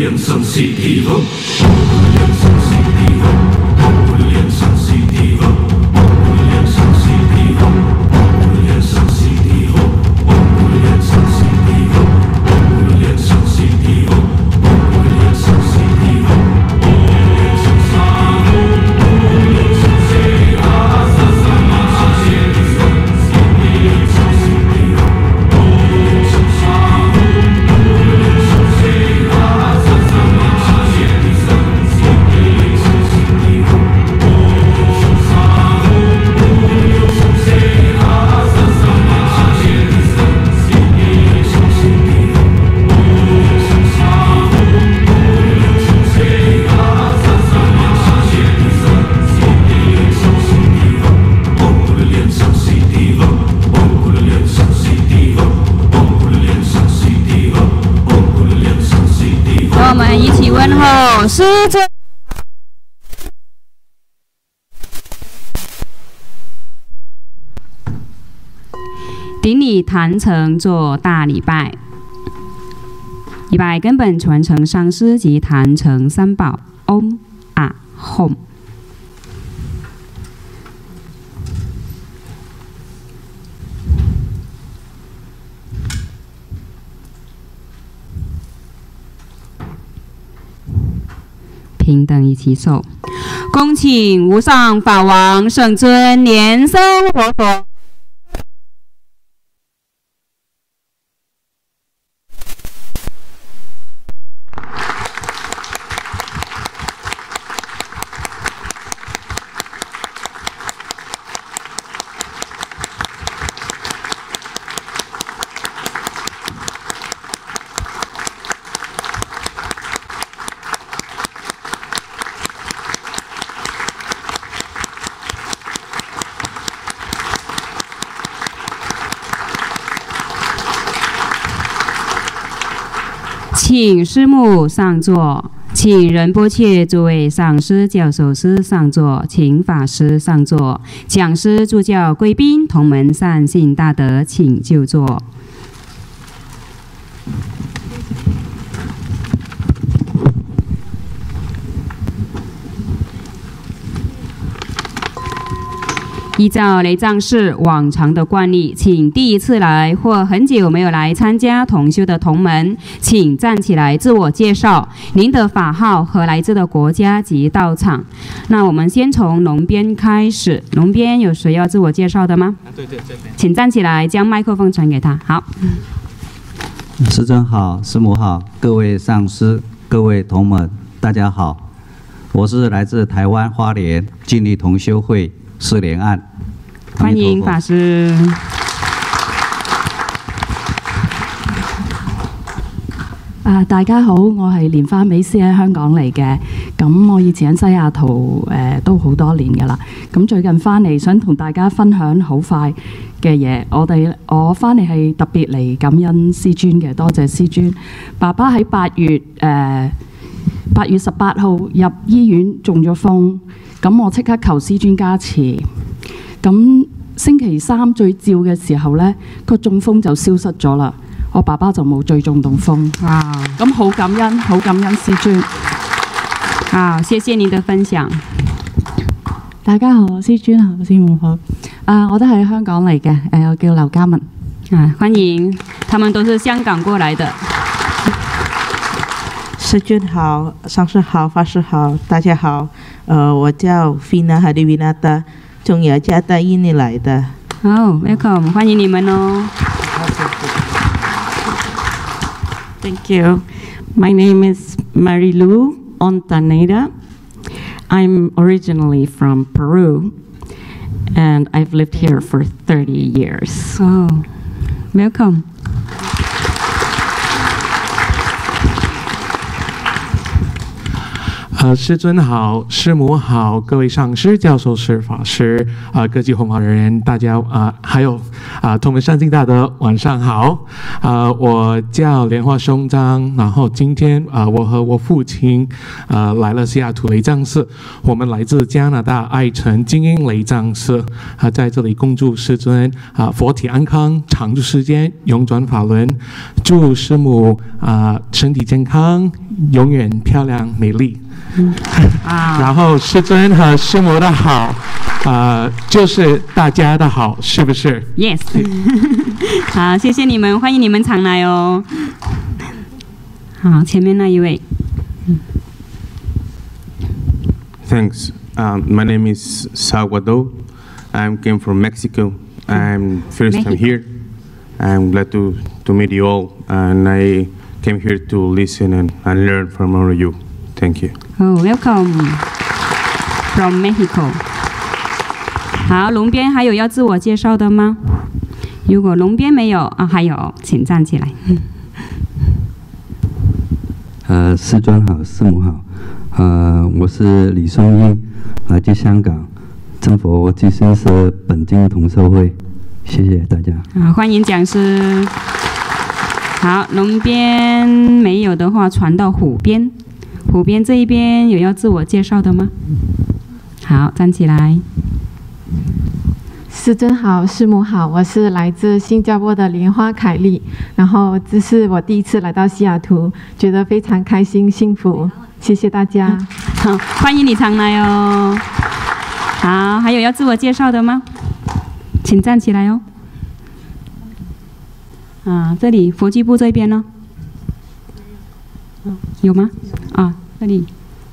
莲生西地方，唵咕噜莲生西地方，唵咕噜莲生西地方，唵咕噜莲生西地方，唵咕噜莲生西地方，唵咕噜莲生西地方，唵咕噜莲生西地方，唵咕噜莲生西地方，唵咕噜莲生西地方，唵咕噜莲生西啊萨萨玛萨谢地生西地生西地方，唵咕噜莲生西地方，唵咕噜莲生西啊萨萨玛萨谢地生西地生西地方，唵咕噜莲生西唵咕噜莲生西啊萨萨玛萨谢地生西地生西地方，唵咕噜莲生西唵咕噜莲生西啊萨萨玛萨谢地生西地生西地方，唵咕噜莲生西地方，唵咕噜莲生西地方，唵咕噜莲生西地方，唵咕噜莲生西地方。 和我们一起问候师尊。顶礼坛城做大礼拜，礼拜根本传承上师及坛城三宝嗡啊吽。平等一起手，恭请无上法王圣尊莲生活佛。请师母上座，请仁波切诸位上师、教授师上座，请法师上座，讲师、助教、贵宾、同门善信大德，请就座。依照雷藏寺往常的惯例，请第一次来或很久没有来参加同修的同门，请站起来自我介绍，您的法号和来自的国家及道场。那我们先从龙边开始，龙边有谁要自我介绍的吗？ 对，这边。 请站起来，将麦克风传给他。好。 师尊好，师母好，各位上师、各位同门，大家好，我是来自台湾花莲净利同修会释莲案。 欢迎法师。 大家好，我係蓮花美師喺香港嚟嘅。咁我以前喺西雅圖都好多年㗎啦。咁最近翻嚟想同大家分享好快嘅嘢。我翻嚟係特別嚟感恩師尊嘅，多謝師尊。爸爸喺8月18號入醫院中咗風，咁我即刻求師尊加持。咁星期3最照嘅時候呢，個中風就消失咗啦。我爸爸就冇最中到風。哇！咁好感恩，好感恩師尊。 好，謝謝您的分享。 大家好，師尊好，師母好。我都係香港嚟嘅，我叫劉嘉文。 歡迎，他們都是香港過來的。 師尊好，上師好，法師好，大家好。我叫 Fina Hadiwinata， 從雅加達印尼來的。 好 ，welcome， 歡迎你們哦。 Thank you. My name is Marilu Ontaneda. I'm originally from Peru, and I've lived here for 30 years. Oh, welcome. 师尊好，师母好，各位上师、教授师、法师各级弘法人员，大家还有同门善信大德，晚上好。我叫莲花兄章，然后今天我和我父亲来了西雅图雷藏寺，我们来自加拿大爱城精英雷藏寺，在这里恭祝师尊佛体安康，长住世间，永转法轮，祝师母身体健康，永远漂亮美丽。然后师尊和师母的好，就是大家的好，是不是 ？Yes 。好，谢谢你们，欢迎你们常来哦。好，前面那一位。 Thanks. My name is Salvador. I came from Mexico. I'm first time here. I'm glad to meet you all, and I came here to listen and learn from all of you. Thank you. Oh, welcome from Mexico. 好，龙边还有要自我介绍的吗？如果龙边没有还有，请站起来。 师尊好，师母好。我是李松英，来自香港真佛基金社本经同修会。谢谢大家。 欢迎讲师。好，龙边没有的话，传到虎边。虎边这一边有要自我介绍的吗？好，站起来。 师尊好，师母好，我是来自新加坡的莲花凯莉，然后这是我第一次来到西雅图，觉得非常开心幸福，谢谢大家。 好，欢迎你常来哦。好，还有要自我介绍的吗？请站起来哦。这里佛具部这边呢？有吗？这里。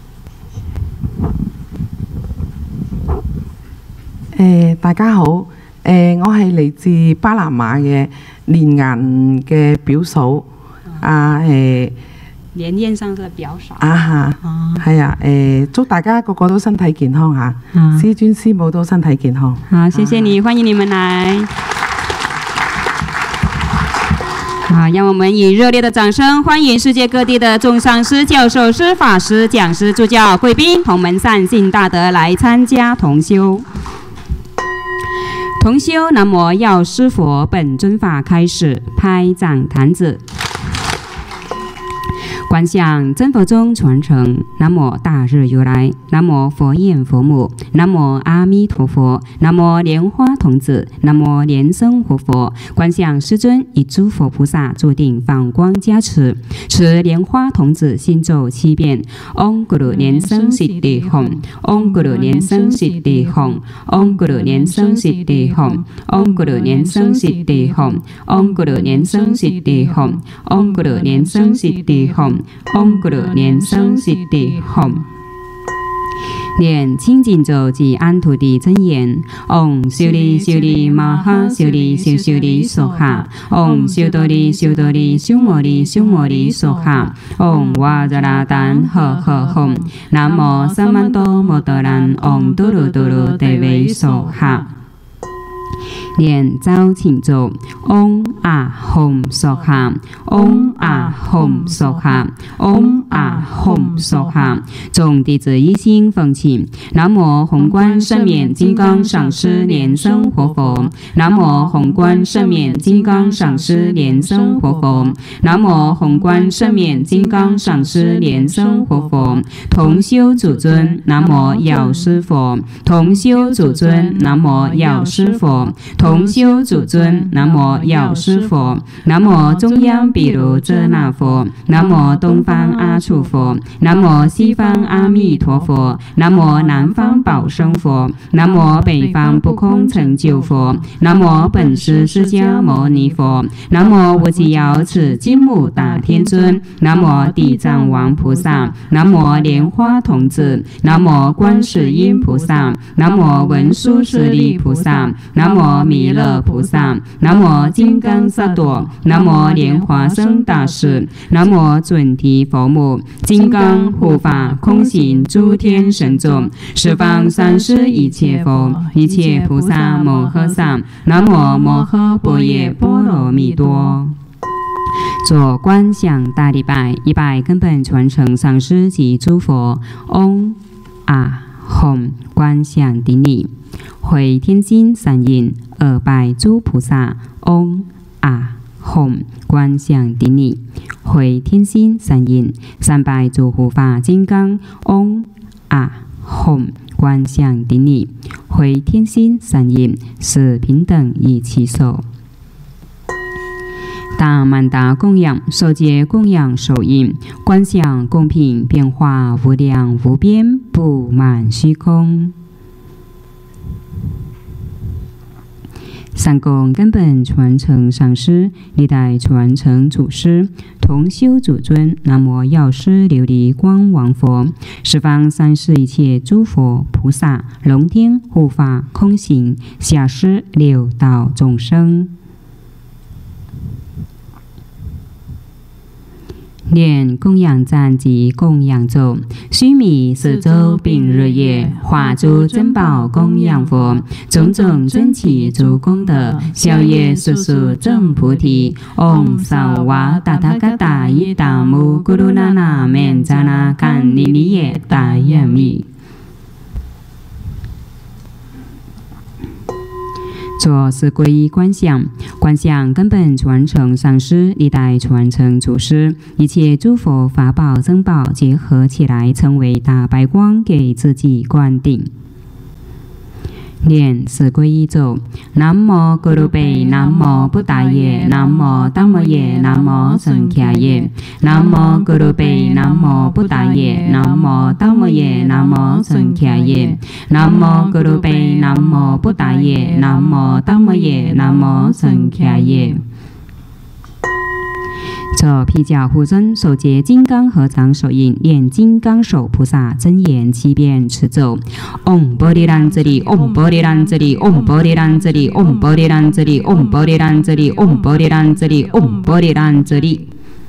大家好，我係嚟自巴拿馬嘅蓮顏嘅表嫂， 蓮宴上嘅表嫂。 係啊，祝大家個個都身體健康嚇，師尊師母都身體健康。 好，謝謝你，歡迎你們來。好，讓我們以熱烈的掌聲歡迎世界各地的眾上師、教授師、法師、講師、助教、貴賓、同門善信大德來參加同修。同修南無藥師佛本尊法開始，拍掌彈指。觀想真佛宗傳承，南無大日如來，南無佛焰佛母，南無阿彌陀佛，南無蓮花童子，南無蓮生活佛。觀想師尊以諸佛菩薩注定放光加持，持蓮花童子心咒7遍：Om Guru 蓮生悉地吽 ，Om Guru 蓮生悉地吽 ，Om Guru 蓮生悉地吽 ，Om Guru 蓮生悉地吽 ，Om Guru 蓮生悉地吽 ，Om Guru 蓮生悉地吽。Om Guru 蓮生悉地吽，念清淨咒及安土地真言。Om 修利修利摩訶修利修修利娑哈。Om 修多利修多利修摩利修摩利娑哈。Om 瓦扎拉丹呵呵吽。南無三曼多摩多蘭 Om 多魯多魯地維娑哈。念招請咒 Om Ahom Soha Om Ahom Soha Om Ahom Soha。众弟子一心奉请，南无宏观圣冕金刚上师莲生活佛，南无宏观圣冕金刚上师莲生活佛，南无宏观圣冕金刚上师莲生活佛。同修主尊，南无药师佛。同修主尊，南无药师佛。同修主尊，南无药师佛。南无中央毗卢遮那佛。南无东方阿处佛。南无西方阿弥陀佛。南无南方宝生佛。南无北方不空成就佛。南无本师释迦牟尼佛。南无无极遥持金木大天尊。南无地藏王菩萨。南无莲花童子。南无观世音菩萨。南无文殊师利菩萨。南无弥勒菩萨。南无金刚萨埵。南无莲华生大士。南无准提佛母。金刚护法空行诸天神众。十方三世一切佛。一切菩萨摩诃萨。南无摩诃般若波罗蜜多。 做观想大礼拜，一拜根本传承上师及诸佛，嗡啊吽观想顶礼，回天心三印，二拜诸菩萨，嗡啊吽观想顶礼，回天心三印，三拜诸护法金刚，嗡啊吽观想顶礼，回天心三印，四平等一起手。大曼达供养，受戒供养手印，观想公平变化无量无边，布满虚空。三供根本传承上师，历代传承祖师，同修祖尊。南无药师琉璃光王佛，十方三世一切诸佛菩萨、龙天护法、空行下施六道众生。念供养赞及供养咒，须弥四周并日夜，化诸珍宝供养佛，种种珍奇诸功德，消业速速证菩提。唵萨瓦达他嘎达伊达姆咕噜那那面扎那堪尼尼耶达耶密。做四皈依观想，观想根本传承上师，历代传承祖师，一切诸佛法宝珍宝结合起来，成为大白光，给自己灌顶。念四皈依咒：南无咕噜贝，南无布达耶，南无达摩耶，南无僧伽耶。南无咕噜贝，南无布达耶，南无达摩耶，南无僧伽耶。南无咕噜贝，南无布达耶，南无达摩耶，南无僧伽耶。做披甲护身，手结金刚合掌手印，念金刚手菩萨真言7遍持咒：唵波利兰这里，唵波利兰这里，唵波利兰这里，唵波利兰这里，唵波利兰这里，唵波利兰这里，唵波利兰这里。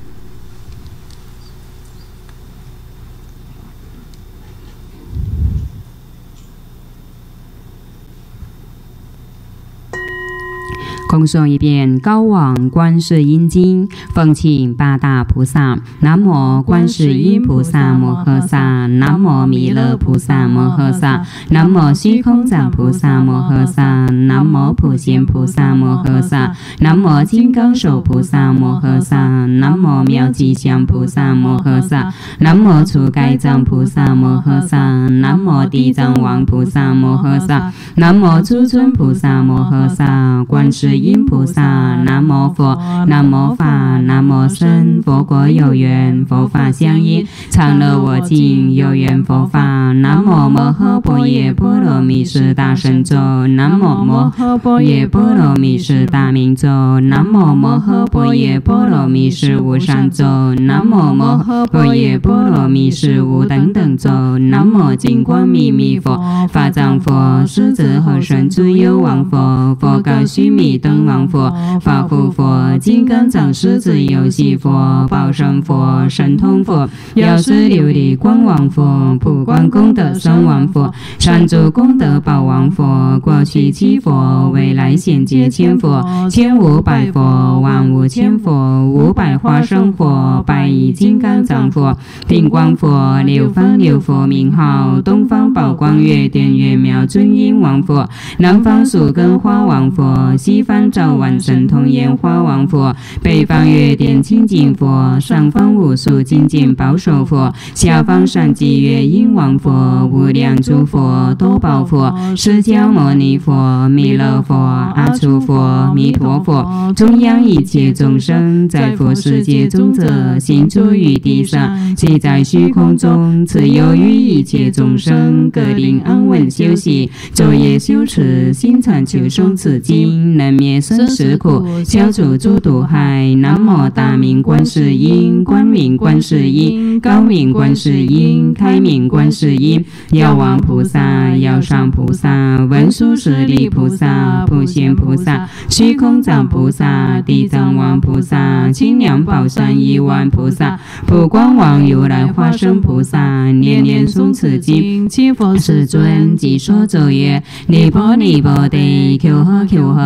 恭诵一遍《高往观世音经》，奉请八大菩萨：南无观世音菩萨摩诃萨，南无弥勒菩萨摩诃萨，南无虚空藏菩萨摩诃萨，南无普贤菩萨摩诃萨，南无金刚手菩萨摩诃萨，南无妙吉祥菩萨摩诃萨，南无除盖藏菩萨摩诃萨，南无地藏王菩萨摩诃萨，南无初尊菩萨摩诃萨，观世音菩萨，南无佛，南无法，南无僧。佛国有缘，佛法相应，常乐我净，有缘佛法。南无摩诃般若波罗蜜是大神咒，南无摩诃般若波罗蜜是大明咒，南无摩诃般若波罗蜜是无上咒，南无摩诃般若波罗蜜是无等等咒，南无金光秘密佛，法藏佛，狮子和神诸幽王佛，佛告须弥灯王佛，法护佛，金刚藏狮子游戏佛，宝胜佛，神通佛，药师琉璃光王佛，普光功德双王佛，三足功德宝王佛，过去七佛，未来现界千佛，1500佛，万物千佛，500化身佛，百亿金刚藏佛，定光佛，六方六佛名号，东方宝光月殿月妙尊音王佛，南方树根花王佛，西方照万神通烟花王佛，北方月殿清净佛，上方无数精进保守佛，下方善济月音王佛，无量诸佛多宝佛，释迦牟尼佛，弥勒佛，阿处佛，弥陀佛，中央一切众生，在佛世界中者，行诸于地上，即在虚空中，自由于一切众生，各令安稳休息，昼夜修持，心常求诵此经，能灭生死苦，消除诸毒害。南无大明观世音，光明观世音，高明观世音，开明观世音，药王菩萨，药上菩萨，文殊师利菩萨，普贤菩萨，虚空藏菩萨，地藏王菩萨，清凉宝山亿万菩萨，普光王如来化身菩萨，念念诵此经，七佛世尊即说咒曰：尼婆尼婆地，求呵求呵地，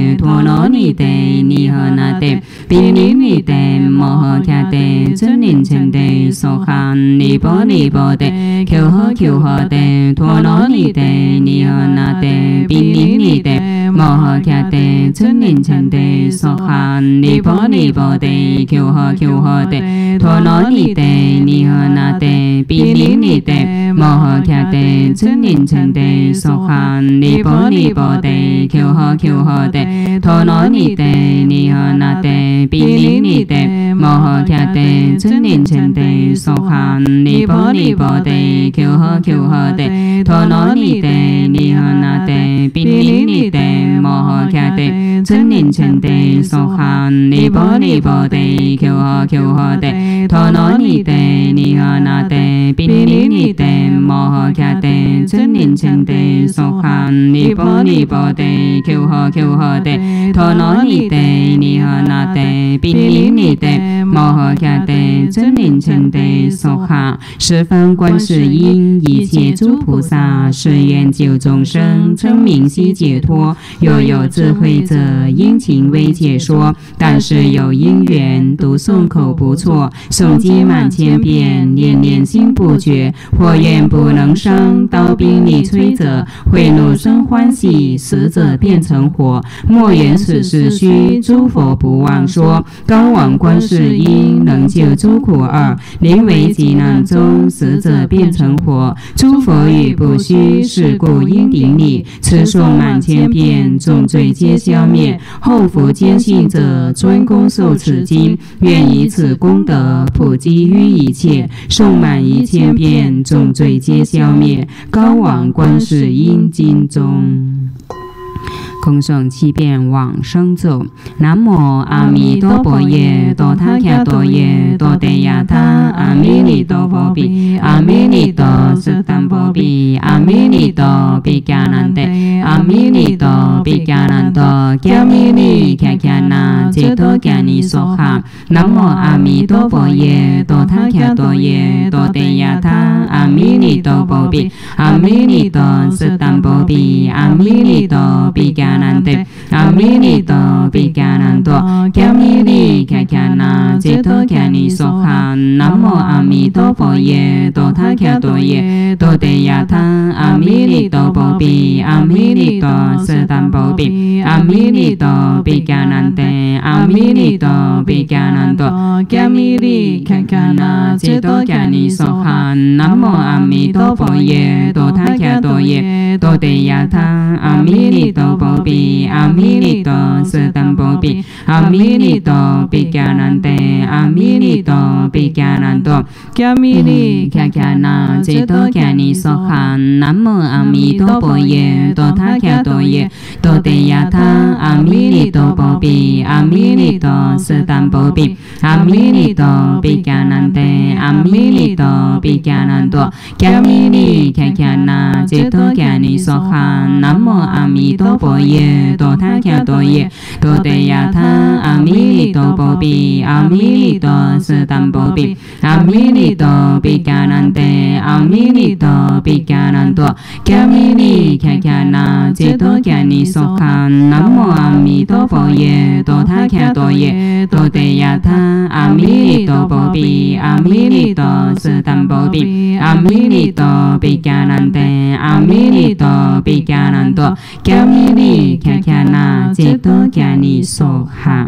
te thô nó ni te ni hơ na te pi ni ni te mô hơ kha te chân nín chân te so khan ni bo te kiêu hơ te thô nó ni te ni hơ na te pi ni ni te mô hơ kha te chân nín chân te so khan ni bo te kiêu hơ te thô nó ni te ni hơ na te pi ni ni te mô hơ kha te chân nín chân te so khan ni bo te kiêu hơ te thô nó ni te ni hơ na te pi ni ni te mô hơ kha te chân nín chân te so khan ni bo te kiêu hơ te thô nó ni te ni hơ na te pi ni ni te mô hơ kha te chân nín chân te so khan ni bo te kiêu hơ te thô nó ni te ni hơ na te pi ni ni te mô hơ kha te chân nín chân te so khan ni bo te kiêu hơ te thô nó ni te ni hơ na te pi ni ni te mô hơ kha te chân nín chân te so khan 十方观世音，一切诸菩萨，誓愿救众生，称名悉解脱。若有智慧者，殷勤为解说。但是有因缘，读诵口不错，诵经满千遍，念念心不绝。或愿不能生，刀兵力摧者，会怒生欢喜，死者变成火。莫言此事虚，诸佛不忘说。高往观世音，能救诸苦厄。临危急难中，死者变成火。诸佛语不虚，是故应顶礼。持诵满千遍，众罪皆消灭。后福坚信者，专攻受此经，愿以此功德普及于一切。诵满1000遍，众罪皆消灭。高往观世音经中。 空诵7遍往生咒，南无阿弥陀佛耶，多他伽多耶，多地亚他，阿弥尼多佛比，阿弥尼多斯坦佛比，阿弥尼多比迦南得，阿弥尼多比迦南多，迦弥尼迦迦那，解脱迦尼娑哈。南无阿弥陀佛耶，多他伽多耶，多地亚他，阿弥尼多佛比，阿弥尼多斯坦佛比，阿弥尼多比迦 南得，阿弥尼多比迦南多，迦弥尼迦迦那，解脱迦尼娑哈。南无阿弥陀佛耶，多他伽多耶，多地亚他，阿弥尼多佛比，阿弥尼多斯坦佛比，阿弥尼多比迦南得，阿弥尼多比迦南多，迦弥尼迦迦那，解脱迦尼娑哈。南无阿弥陀佛耶，多他伽多耶，多地亚他，阿弥尼多佛比，阿弥尼多斯坦佛比，阿弥尼多比迦南得，阿弥尼多比迦南多，迦弥尼迦迦那，解脱迦尼娑哈。南无阿弥陀佛耶，多他伽多耶，多地亚他，阿弥尼多佛比，阿弥尼多斯坦佛比，阿弥尼多比迦南得，阿弥尼多比迦南多，迦弥尼迦迦那，解脱迦尼娑哈。南无阿弥陀佛耶，多他伽多耶，多地亚他，阿弥尼多佛比，阿弥尼多斯坦佛比，阿弥尼多比迦南得，阿弥尼多比迦南多，迦弥尼迦迦那，解脱迦尼娑哈。南无阿弥陀佛耶，多他伽多耶，多地亚他，阿弥尼多佛比，阿弥尼多斯坦佛比，阿弥尼多比迦南得，阿弥尼多比迦南多，迦弥尼迦迦那，解脱迦尼娑哈。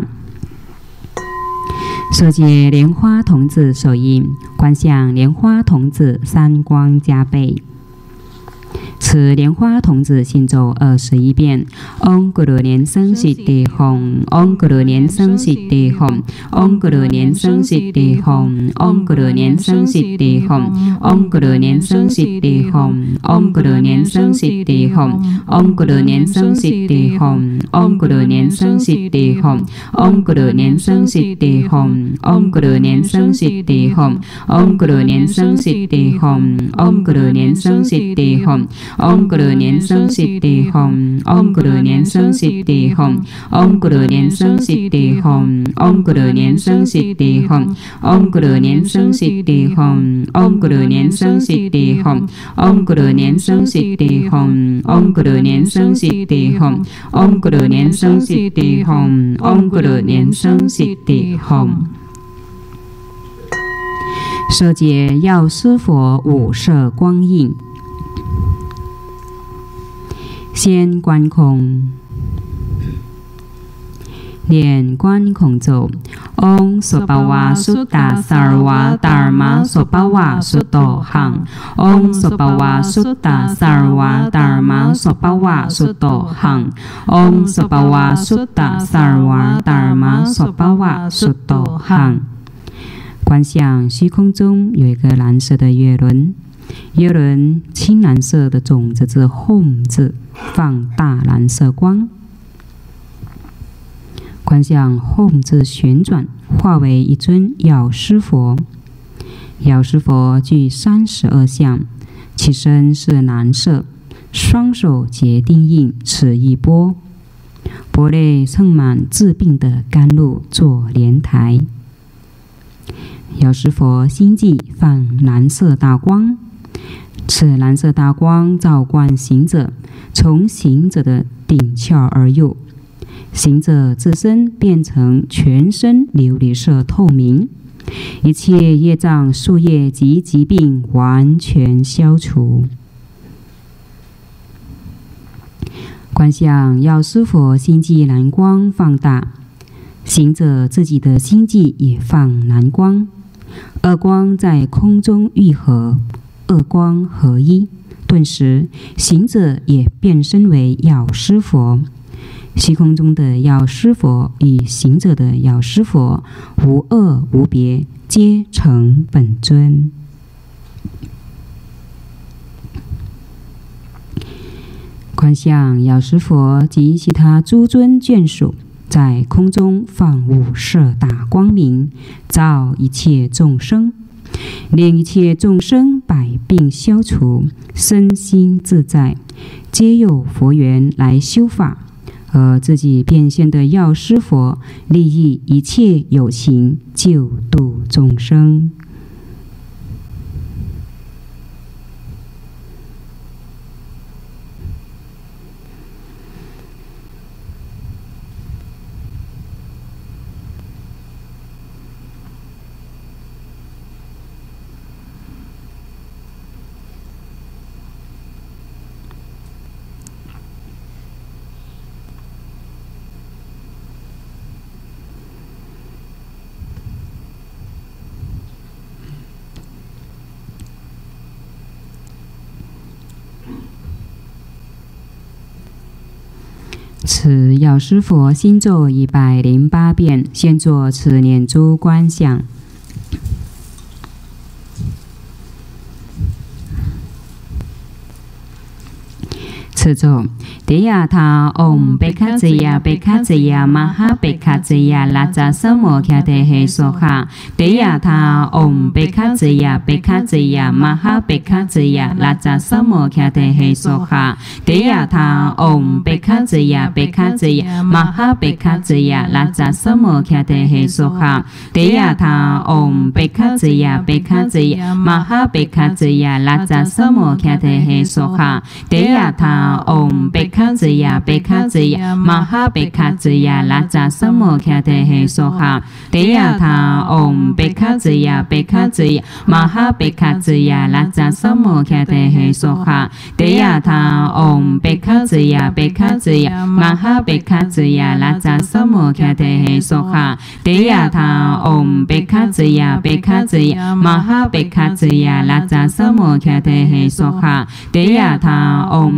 舍解莲花童子手印，观想莲花童子三光加倍。 持莲花童子心咒21遍。唵咕噜莲生悉地吽，唵咕噜莲生悉地吽，唵咕噜莲生悉地吽，唵咕噜莲生悉地吽，唵咕噜莲生悉地吽，唵咕噜莲生悉地吽，唵咕噜莲生悉地吽，唵咕噜莲生悉地吽，唵咕噜莲生悉地吽，唵咕噜莲生悉地吽，唵咕噜莲生悉地吽，唵咕噜莲生悉地吽。 Om Guru Niệm Sân Siddhi Hồng, Om Guru Niệm Sân Siddhi Hồng, Om Guru Niệm Sân Siddhi Hồng, Om Guru Niệm Sân Siddhi Hồng, Om Guru Niệm Sân Siddhi Hồng, Om Guru Niệm Sân Siddhi Hồng, Om Guru Niệm Sân Siddhi Hồng, Om Guru Niệm Sân Siddhi Hồng, Om Guru Niệm Sân Siddhi Hồng, Om Guru Niệm Sân Siddhi Hồng。舍解药师佛五摄光印，先观空，念观空咒，Om Sobhava Sutta Sarva Dharma Sobhava Sutto Hang，Om Sobhava Sutta Sarva Dharma Sobhava Sutto Hang，Om Sobhava Sutta Sarva Dharma Sobhava Sutto Hang。观想虚空中有一个蓝色的月轮，月轮青蓝色的种子字 Hom 字放大蓝色光。观想 Hom 字旋转，化为一尊药师佛。药师佛具32相，其身是蓝色，双手结定印，持一钵，钵内盛满治病的甘露做莲台。药师佛心际放蓝色大光，此蓝色大光照观行者，从行者的顶窍而入，行者自身变成全身琉璃色透明，一切业障、宿业及疾病完全消除。观想药师佛心际蓝光放大，行者自己的心际也放蓝光。二光在空中愈合，二光合一，顿时行者也变身为药师佛。虚空中的药师佛与行者的药师佛无二无别，皆成本尊。观想药师佛及其他诸尊眷属在空中放五摄大光明，照一切众生，令一切众生百病消除，身心自在，皆有佛缘来修法，而自己变现的药师佛，利益一切有情，救度众生。此药师佛心咒108遍，先作此念珠观想。此咒迪亚他 Om 贝卡兹亚贝卡兹亚玛哈贝卡兹亚拉扎萨摩卡德黑梭哈迪亚他 Om 贝卡兹亚贝卡兹亚玛哈贝卡兹亚拉扎萨摩卡德黑梭哈迪亚他 Om 贝卡兹亚贝卡兹亚玛哈贝卡兹亚拉扎萨摩卡德黑梭哈迪亚他 Om 贝卡兹亚贝卡兹亚玛哈贝卡兹亚拉扎萨摩卡德黑梭哈迪亚他 Om 贝卡兹亚贝卡兹亚玛哈贝卡兹亚拉扎萨摩卡德黑梭哈迪亚他 Om 贝卡兹亚贝卡兹亚玛哈贝卡兹亚拉扎萨摩卡德黑梭哈迪亚他 Om 贝卡兹亚贝卡兹亚玛哈贝卡兹亚拉扎萨摩卡德黑梭哈迪亚他 Om 贝卡兹亚贝卡兹亚玛哈贝卡兹亚拉扎萨摩卡德黑梭哈迪亚他 Om 贝卡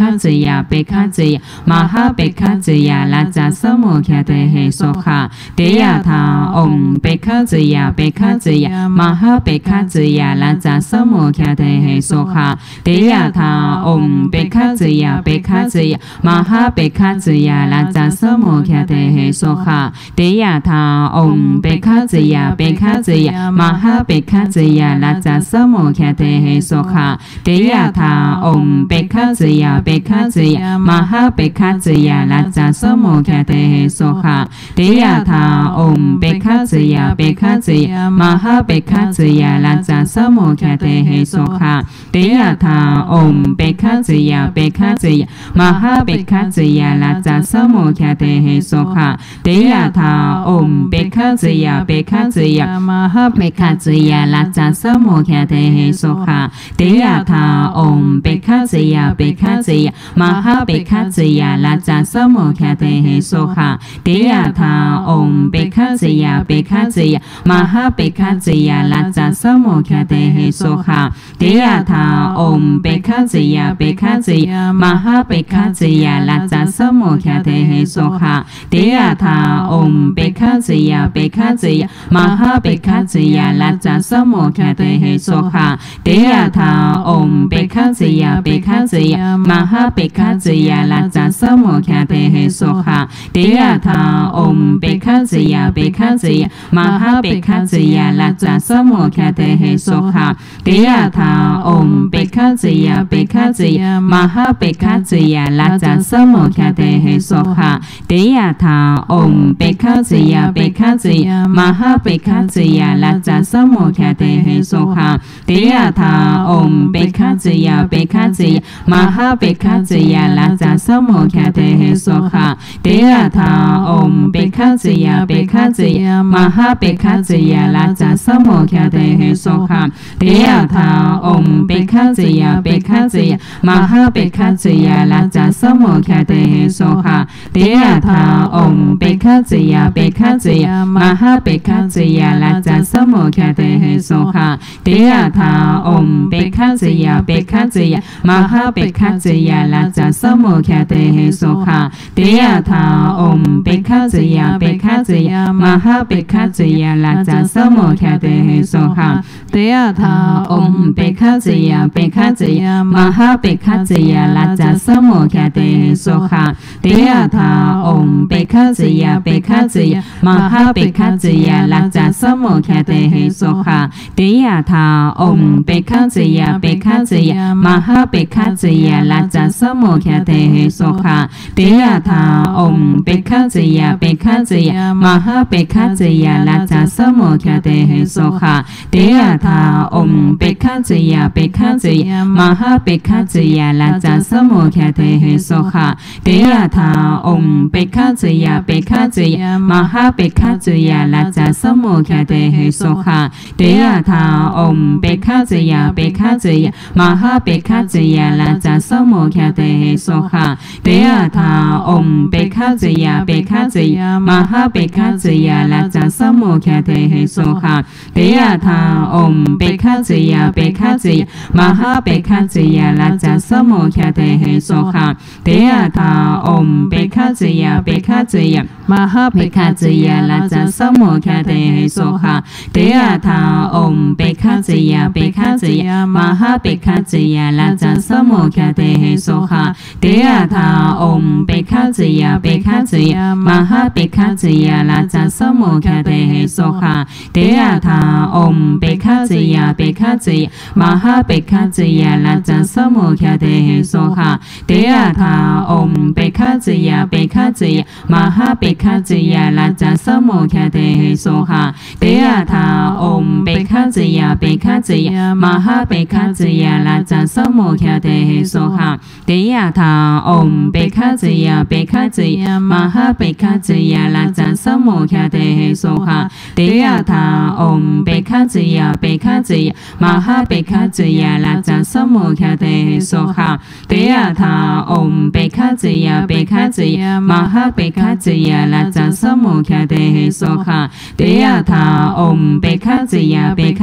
ฆจยาเปฆจยามหาเปฆจยาลัจจสมุขเตเหโสขะเตยะถาองเปฆจยาเปฆจยามหาเปฆจยาลัจจสมุขเตเหโสขะเตยะถาองเปฆจยาเปฆจยามหาเปฆจยาลัจจสมุขเตเหโสขะเตยะถาองเปฆจยาเปฆจยามหาเปฆจยาลัจจสมุขเตเหโสขะเตยะถาองเปฆจยาเปฆจยามหาเปฆจยาลัจจสมุขเตเหโสขะเตยะถาองเปฆจยาเปฆจยามหาเปฆจยาลัจจสมุขเตเหโสขะเตยะถาองเปฆจยาเปฆจยามหาเปฆจยาลัจจสมุขเตเหโสขะเตยะถาองเปฆจยาเปฆจยามหาเปฆจยาลัจจสมุขเตเหโสขะเตยะถาองเปฆจยาเปฆจยามหาเปฆจยาลัจจสมุขเตเหโสขะเตยะถาองเปฆจยาเปฆจยามหาเปฆจยาลัจจสมุขเตเหโสขะเตยะถาองเปฆจยาเปฆจยามหาเปฆจยาลัจจสมุขเตเหโสขะเตยะถาองเปฆจยาเปฆจยามหาเปฆจยาลัจจสมุขเตเหโสขะเตยะถาองเปฆจยาเปฆจยามหาเปฆจยาลัจจสมุขเตเหโสขะเตยะถาองเปฆจยาเปฆจยามหาเปฆจยาลัจจสมุขเตเหโสขะเตยะถาองเปฆจยาเปฆจยามหาเปฆจยาลัจจสมุขเตเหโสขะเตยะถาองเปฆจยาเปฆจยามหาเปฆจยาลัจจสมุขเตเหโสขะเตยะถาองเปฆจยาเปฆจยามหาเปฆจยาลัจจสมุขเตเหโสขะเตยะถาองเปฆจยาเปฆจยามหาเปฆจยาลัจจสมุขเตเหโสขะเตยะถาองเปฆจยาเปฆจยามหาเปฆจยาลัจจสมุขเตเหโสขะเตยะถาองเปฆจยาเปฆจยามหาเปฆจยาลัจจสมุขเตเหโสขะเตยะถาองเปฆจยาเปฆจยามหาเปฆจยาลัจจสมุขเตเหโสขะเตยะถาองเปฆจยาเปฆจยามหาเปฆจยาลัจจสมุขเตเหโสขะเตยะถาองเปฆจยาเปฆจยามหาเปฆจยาลัจจสมุขเตเหโสขะเตยะถาองเปฆจยาเปฆจยามหาเปฆจยาลัจจสมุขเตเหโสขะเตยะถาองเปฆจยาเปฆจยามหาเปฆจยาลัจจสมุขเตเหโสขะเตยะถาองเปฆจยาเปฆจยามหาเปฆจยาลัจจสมุขเตเหโสขะเตยะถาองเปฆจยาเปฆจยามหาเปฆจยาลัจจสมุขเตเหโสขะเตยะถาองเปฆจยาเปฆจยามหาเปฆจยาลัจจสมุขเตเหโสขะเตยะถาองเปฆจยาเปฆจยามหาเปฆจยาลัจจสมุขเตเหโสขะเตยะถาองเปฆจยาเปฆจยามหาเปฆจยาลัจจสมุขเตเหโสขะเตยะถาองเปฆจยาเปฆจยามหาเปฆจยาลัจจสมุขเตเหโสขะเตยะถาองเปฆจยาเปฆจยามหาเปฆจยาลัจจสมุขเตเหโสขะเตยะถาองเปฆจยาเปฆจยามหาเปฆจยาลัจจสมุขเตเหโสขะเตยะถาองเปฆจยาเปฆจยามหาเปฆจยาลัจจสมุขเตเหโสขะเตยะถาองเปฆจยาเปฆจยามหาเปฆจยาลัจจสมุขเตเหโสขะเตยะถาองเปฆจยาเปฆจยามหาเปฆจยาลัจจสมุขเตเหโสขะเตยะถาองเปฆจยาเปฆจยามหาเปฆจยาลัจจสมุขเตเหโสขะเตยะถาองเปฆจยาเปฆจยามหาเปฆจยาลัจจสมุขเตเหโสขะเตยะถาองเปฆจยาเปฆจยามหาเปฆจยาลัจจสมุขเตเหโสขะเตยะถาองเปฆจยาเปฆจยามหาเปฆจยาลัจจสมุขเตเหโสขะเตยะถาองเปฆจยาเปฆ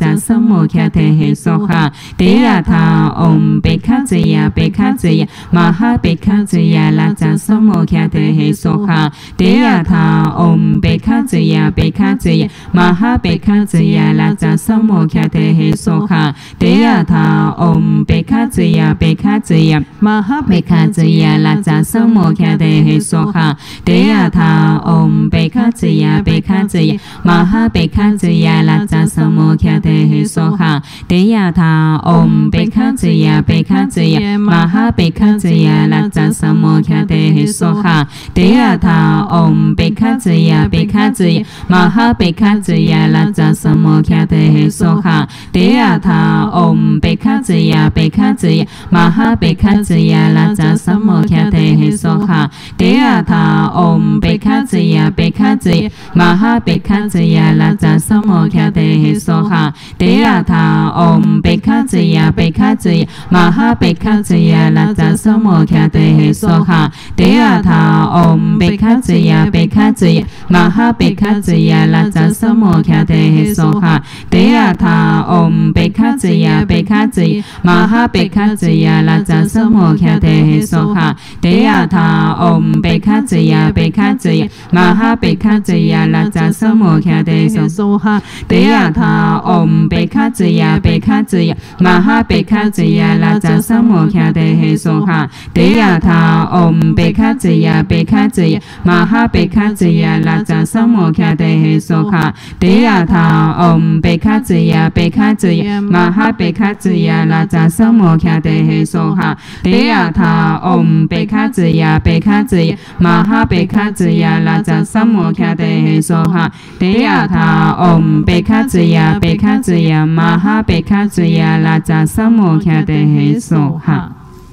Raja Samokhyate Soha Deyatha Om Bekajaya Bekajaya Maha Bekajaya Raja Samokhyate Soha Deyatha Om Bekajaya Bekajaya Maha Bekajaya Raja Samokhyate Soha Deyatha Om Bekajaya Bekajaya Maha Bekajaya Raja Samokhyate Soha Deyatha Om Bekajaya Bekajaya Maha Bekajaya Raja Samokhyate Soha Deyatha Om Bekajaya Bekajaya Maha Bekajaya Raja Samokhyate Soha Deyatha Om Bekajaya Bekajaya Maha Bekajaya Raja Samokhyate Soha Deyatha Om Bekajaya Bekajaya Maha Bekajaya Raja Samokhyate Soha Deyatha Om Bekajaya Bekajaya Maha Bekajaya Raja Samokhyate Soha Deyatha Om Bekajaya Bekajaya Maha Bekajaya Raja Samokhyate Soha Deyatha Om Bekajaya Bekajaya Maha Bekajaya Raja Samokhyate Soha Deyatha Om Bekajaya Bekajaya Maha Bekajaya Raja Samokhyate Soha Deyatha Om Bekajaya Bekajaya Maha Bekajaya Raja Samokhyate Soha Deyatha Om Bekajaya Bekajaya Maha Bekajaya Raja Samokhyate Soha Deyatha Om Bekajaya Bekajaya Maha Bekajaya Raja Samokhyate Soha Deyatha Om Bekajaya Bekajaya Maha Bekajaya Raja Samokhyate Soha Deyatha Om Bekajaya Bekajaya Maha Bekajaya Raja Samokhyate Soha Deyatha Om Bekajaya Bekajaya Maha Bekajaya Raja Samokhyate Soha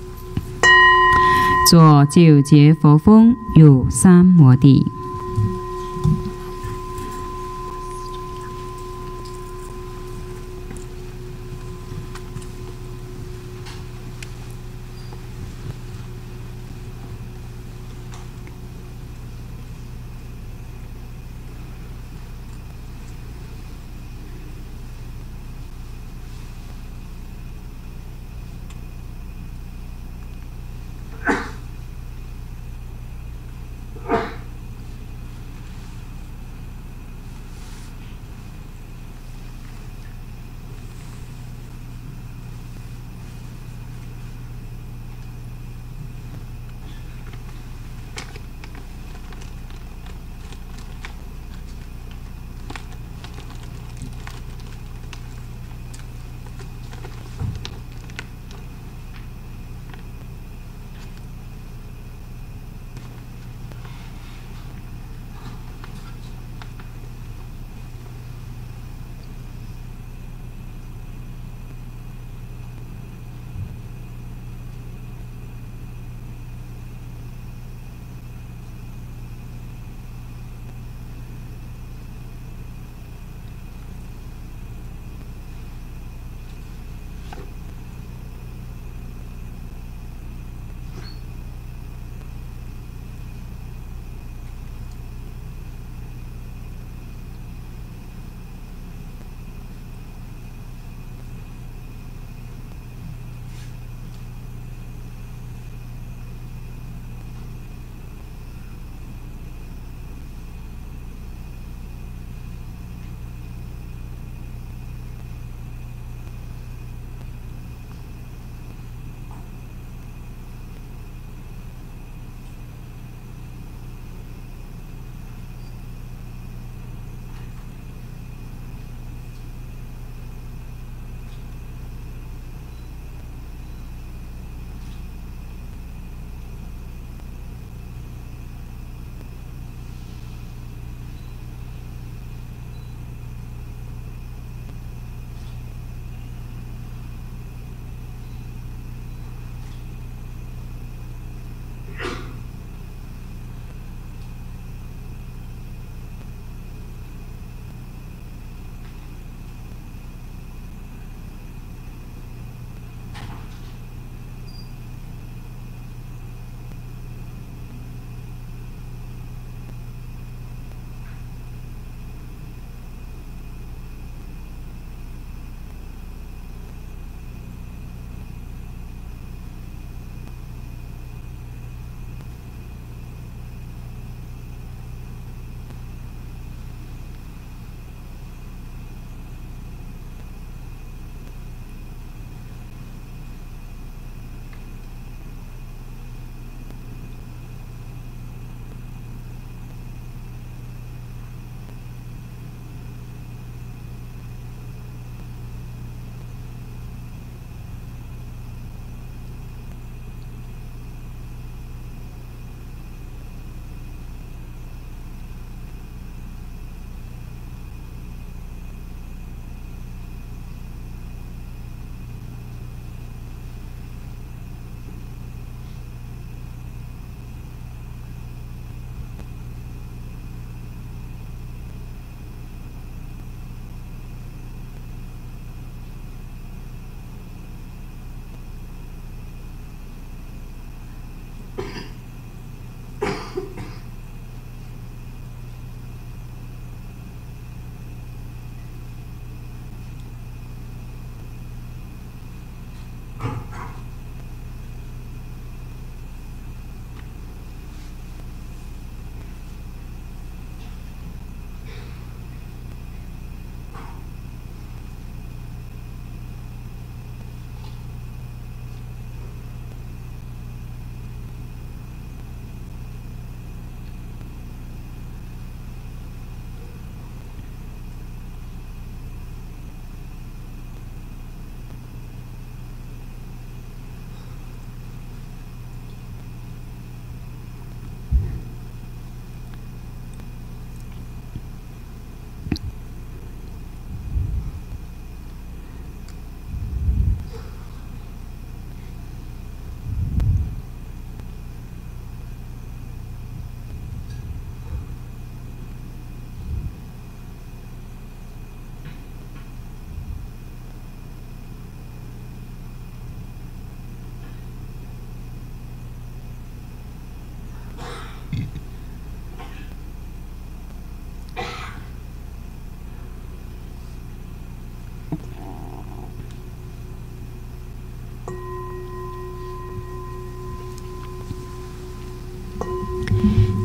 做9节佛风有3摩地。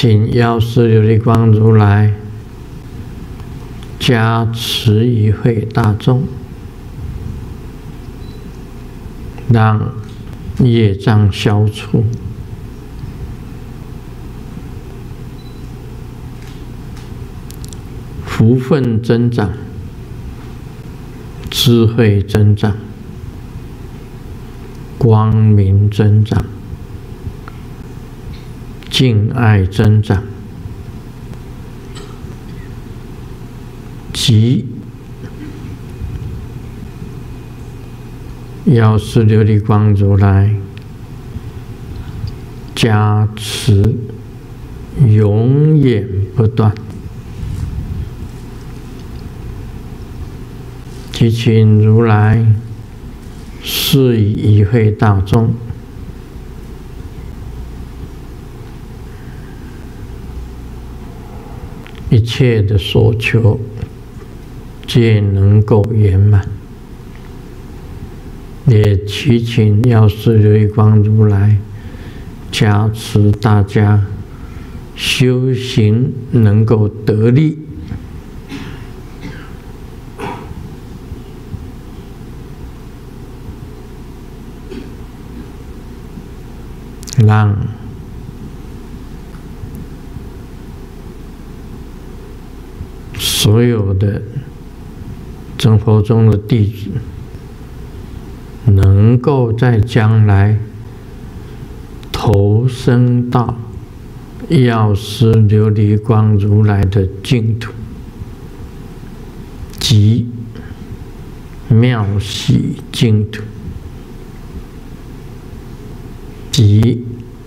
请药师琉璃光如来加持与会大众，让业障消除，福分增长，智慧增长，光明增长，敬爱增长，及药师琉璃光如来加持永远不断。祈请如来示以与会大众，一切的所求皆能够圆满。也祈请药师琉璃光如来加持大家修行能够得力，让所有的真佛宗的弟子能够在将来投生到药师琉璃光如来的净土，即妙喜净土，即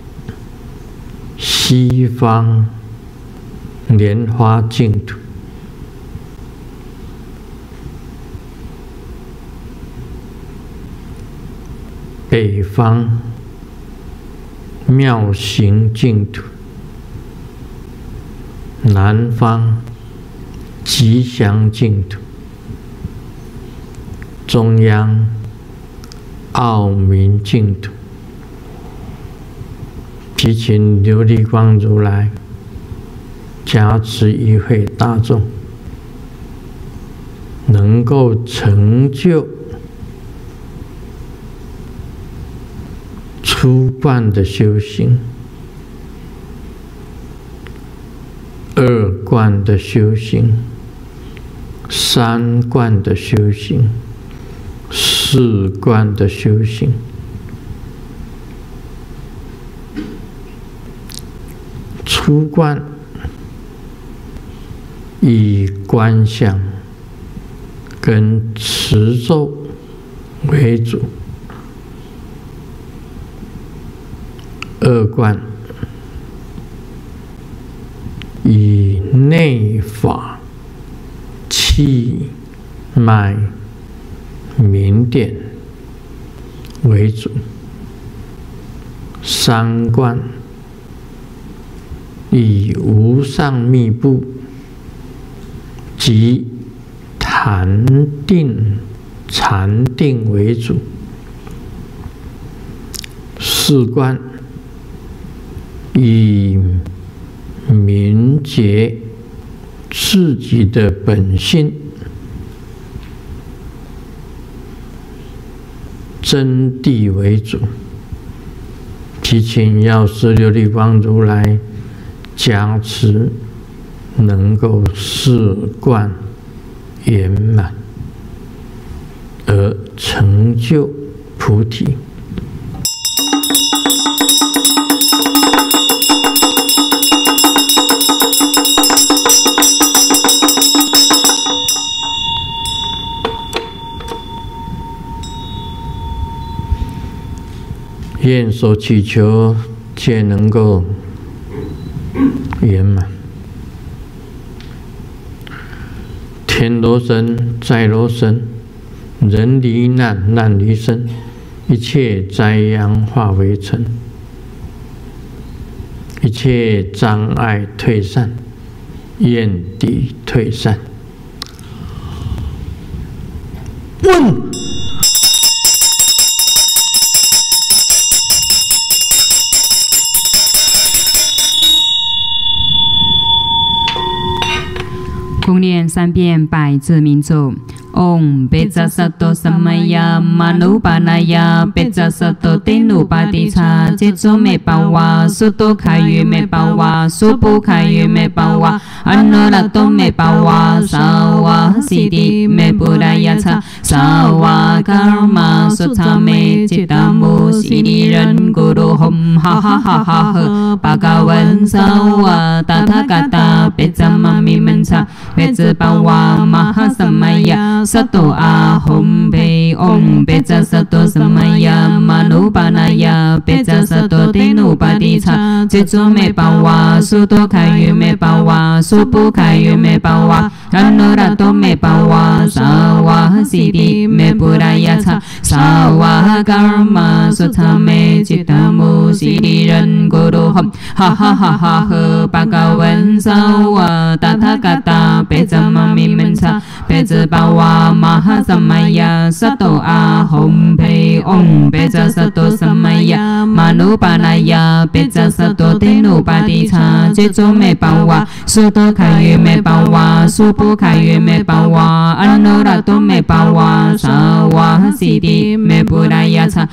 西方莲花净土。北方妙行净土，南方吉祥净土，中央傲明净土。祈请琉璃光如来加持与会大众，能够成就初观的修行，二观的修行，三观的修行，四观的修行。初观以观想跟持咒为主，二观以内法气脉明点为主，三观以无上密部及禅定为主，四观以明觉自己的本性真谛为主。祈请药师琉璃光如来加持，能够四观圆满而成就菩提。愿所祈求皆能够圆满。天罗身，在罗身，人离难，难离身，一切灾殃化为尘，一切障碍退散，怨敌退散。问。 共念3遍百字明咒。Om Beja Sato Samaya Manupanaya Beja Sato Tenupatisa Jetso Me Pawa Suto Kayu Me Pawa Supu Kayu Me Pawa Anorato Me Pawa Sawa Siddhi Me Budayata Sawa Karma Sutta Me Chittamu Siddhi Ren Guru Hom Ha Ha Ha Ha Ha Bhagavan Sawa Tathagata Beja Mami Mensa Beja Pawa Mahasamaya Sato Ahom Pe Om Beja Sato Samaya Manupanaya Beja Sato Tenupatisa Jetso Me Pawa Suto Kayu Me Pawa Supu Kayu Me Pawa Anorato Me Pawa Sawa Siddhi Me Budayata Sawa Karma Sutta Me Chittamu Siddhi Ren Guru Hom Ha Ha Ha Ha Ha Bhagavan Sawa Tathagata Beja Mami Mensa Beja Pawa Mahasamaya Sato Ahom Pe Om Beja Sato Samaya Manupanaya Beja Sato Tenupatisa Jetso Me Pawa Suto Kayu Me Pawa Supu Kayu Me Pawa Anorato Me Pawa Sawa Siddhi Me Budayata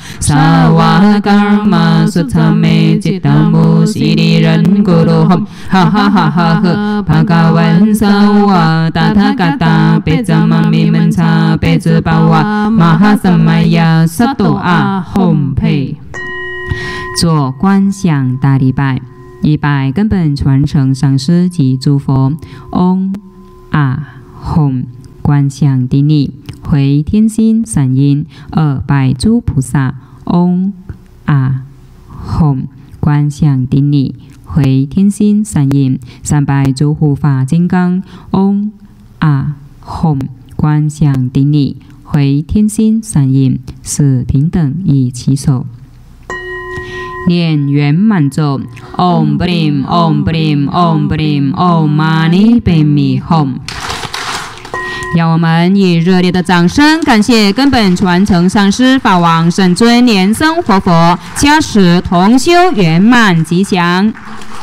Sawa Karma Sutta Me Chittamu Siddhi Ren Guru Hom Ha Ha Ha Ha Ha Bhagavan Sawa Tathagata Beja Mami Mensa Beja Pawa Mahasamaya Sato Ahom Pe。做观想大礼拜，1拜根本传承上师及诸佛。嗡啊吽，观想顶礼，回天心善音。2拜诸菩萨。嗡啊吽，观想顶礼，回天心善音。3拜诸护法金刚。嗡啊吽，观想顶礼，回天心善音。4平等以其手。念圆满咒 Om Brim Om Brim Om Brim Om Mani Padme Hum。让我们以热烈的掌声感谢根本传承上师法王圣尊莲生活佛加持同修圆满吉祥。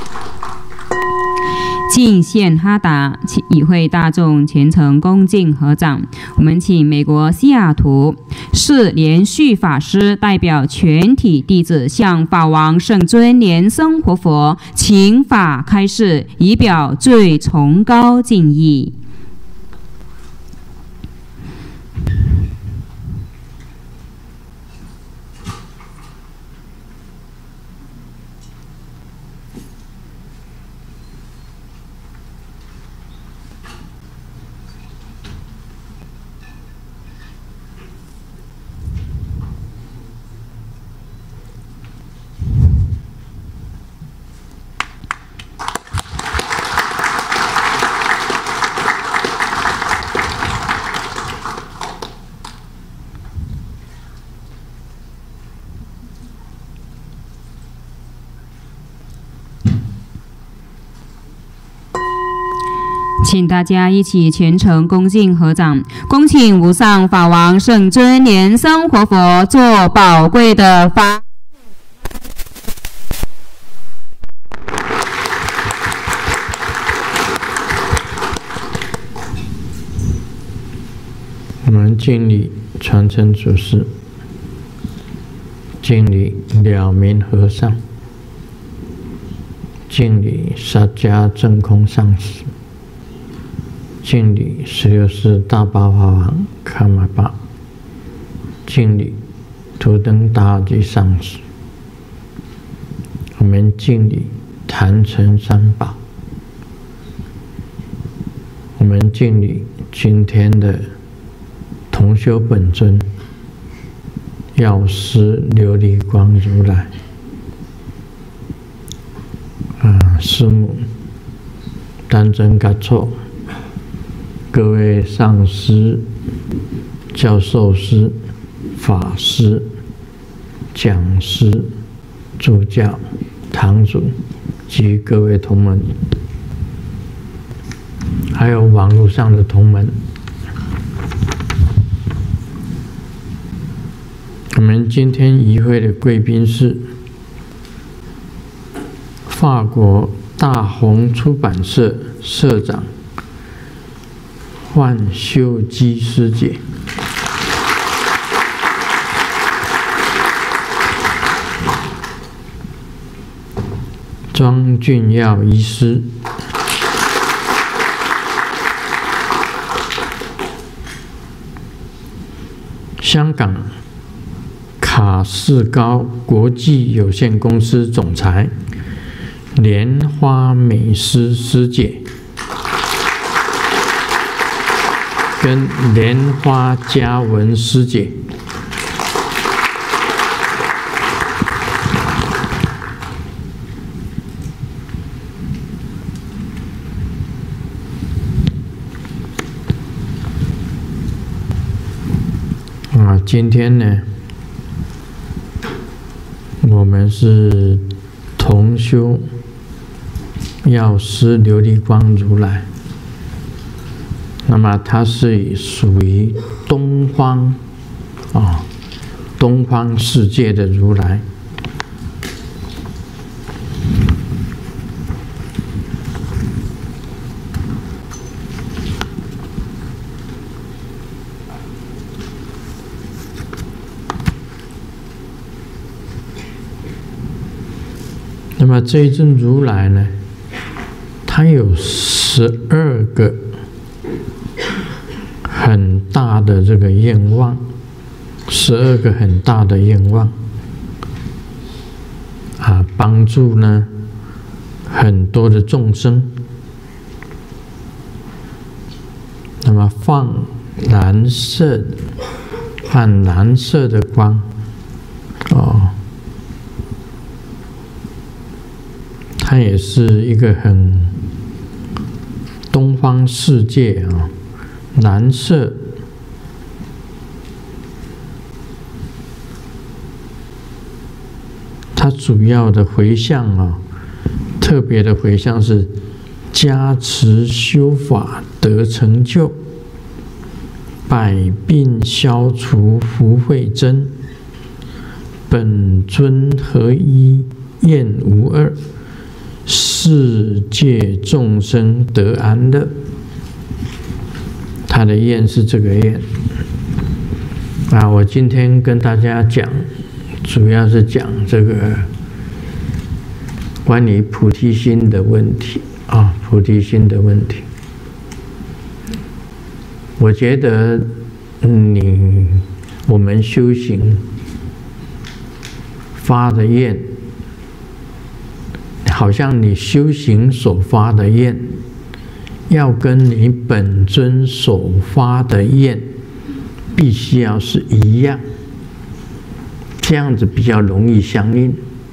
敬献哈达与会大众虔诚恭敬合掌。我们请美国西雅图市连续法师代表全体弟子向法王圣尊莲生活佛请法开示，以表最崇高敬意。请大家一起虔诚恭敬合掌，恭请无上法王圣尊莲生活佛做宝贵的法。 我们敬礼传承祖师，敬礼了明和尚，敬礼萨迦真空上师，敬礼16世大宝法王卡玛巴，敬礼图登大吉上师。我们敬礼坛城三宝，我们敬礼今天的同修本尊药师琉璃光如来，师母丹真嘎措，各位上师、教授师、法师、讲师、助教、堂主及各位同门，还有网络上的同门。我们今天仪会的贵宾是法国大红出版社社长范秀基师姐，庄俊耀医师，香港卡士高国际有限公司总裁莲花美师师姐，跟莲花嘉文师姐，今天呢，我们是同修药师琉璃光如来，那么他是属于东方东方世界的如来。那么这一尊如来呢，它有12个很大的这个愿望，12个很大的愿望帮助呢很多的众生。那么放蓝色的光，它也是一个很东方世界蓝色，它主要的回向特别的回向是加持修法得成就，百病消除福慧增，本尊合一愿无二，世界众生得安乐。他的愿是这个愿我今天跟大家讲，主要是讲这个关于菩提心的问题菩提心的问题。我觉得我们修行发的愿，好像你修行所发的愿，要跟你本尊所发的愿必须要是一样，这样子比较容易相应。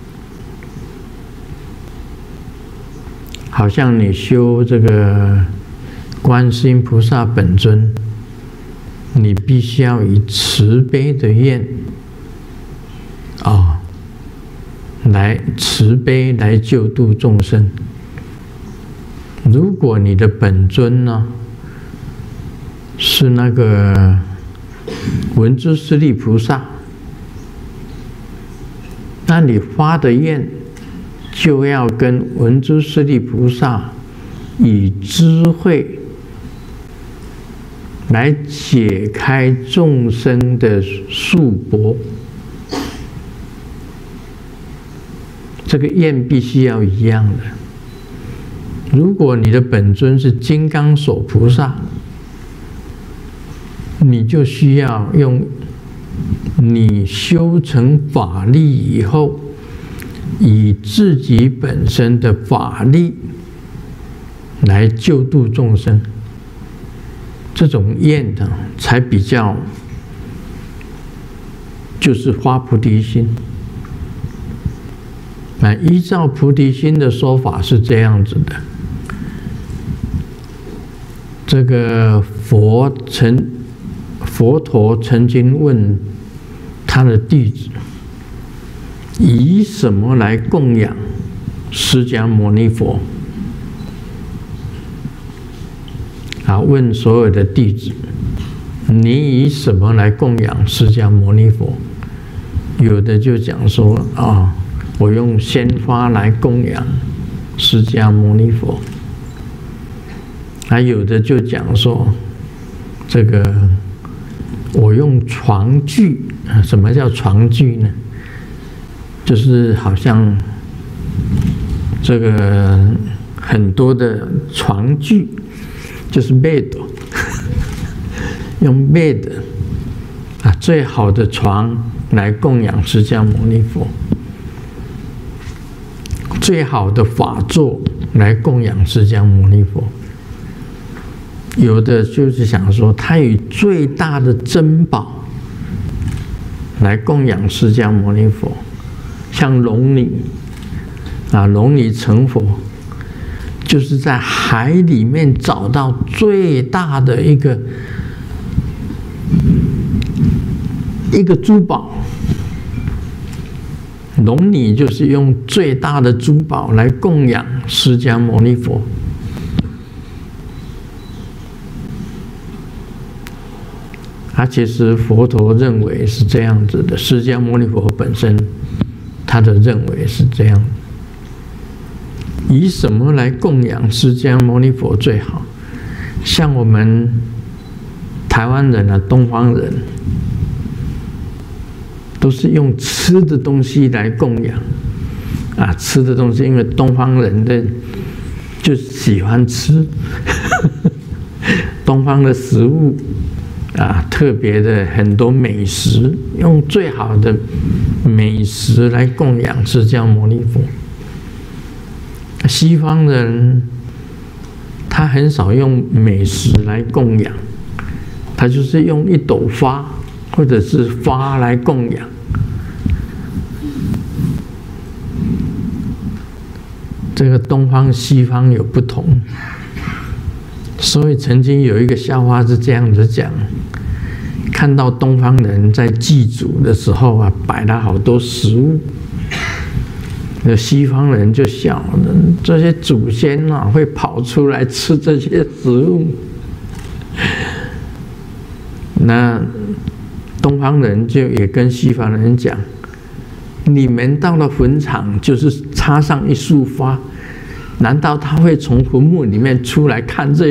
好像你修这个观世音菩萨本尊，你必须要以慈悲的愿来慈悲来救度众生。如果你的本尊呢是那个文殊师利菩萨，那你发的愿就要跟文殊师利菩萨以智慧来解开众生的束缚，这个愿必须要一样的。如果你的本尊是金刚手菩萨，你就需要用你修成法力以后，以自己本身的法力来救度众生，这种愿才比较就是发菩提心。依照菩提心的说法是这样子的，这个佛陀曾经问他的弟子，以什么来供养释迦牟尼佛？问所有的弟子，你以什么来供养释迦牟尼佛？有的就讲说我用鲜花来供养释迦牟尼佛。有的就讲说， 这个我用床具，什么叫床具呢？就是好像这个很多的床具，就是 bed， 用 bed 最好的床来供养释迦牟尼佛，最好的法座来供养释迦牟尼佛。有的就是想说，他以最大的珍宝来供养释迦牟尼佛，像龙女龙女成佛，就是在海里面找到最大的一个珠宝。龙女就是用最大的珠宝来供养释迦牟尼佛。其实佛陀认为是这样子的，释迦牟尼佛本身他的认为是这样。以什么来供养释迦牟尼佛最好？像我们台湾人东方人，都是用吃的东西来供养吃的东西，因为东方人就喜欢吃东方的食物特别的很多美食，用最好的美食来供养释迦牟尼佛。西方人他很少用美食来供养，他就是用一朵花或者是花来供养。这个东方西方有不同，所以曾经有一个笑话是这样子讲：看到东方人在祭祖的时候摆了好多食物，西方人就笑了，这些祖先会跑出来吃这些食物。那东方人就也跟西方人讲：你们到了坟场就是插上一束花，难道他会从坟墓里面出来看这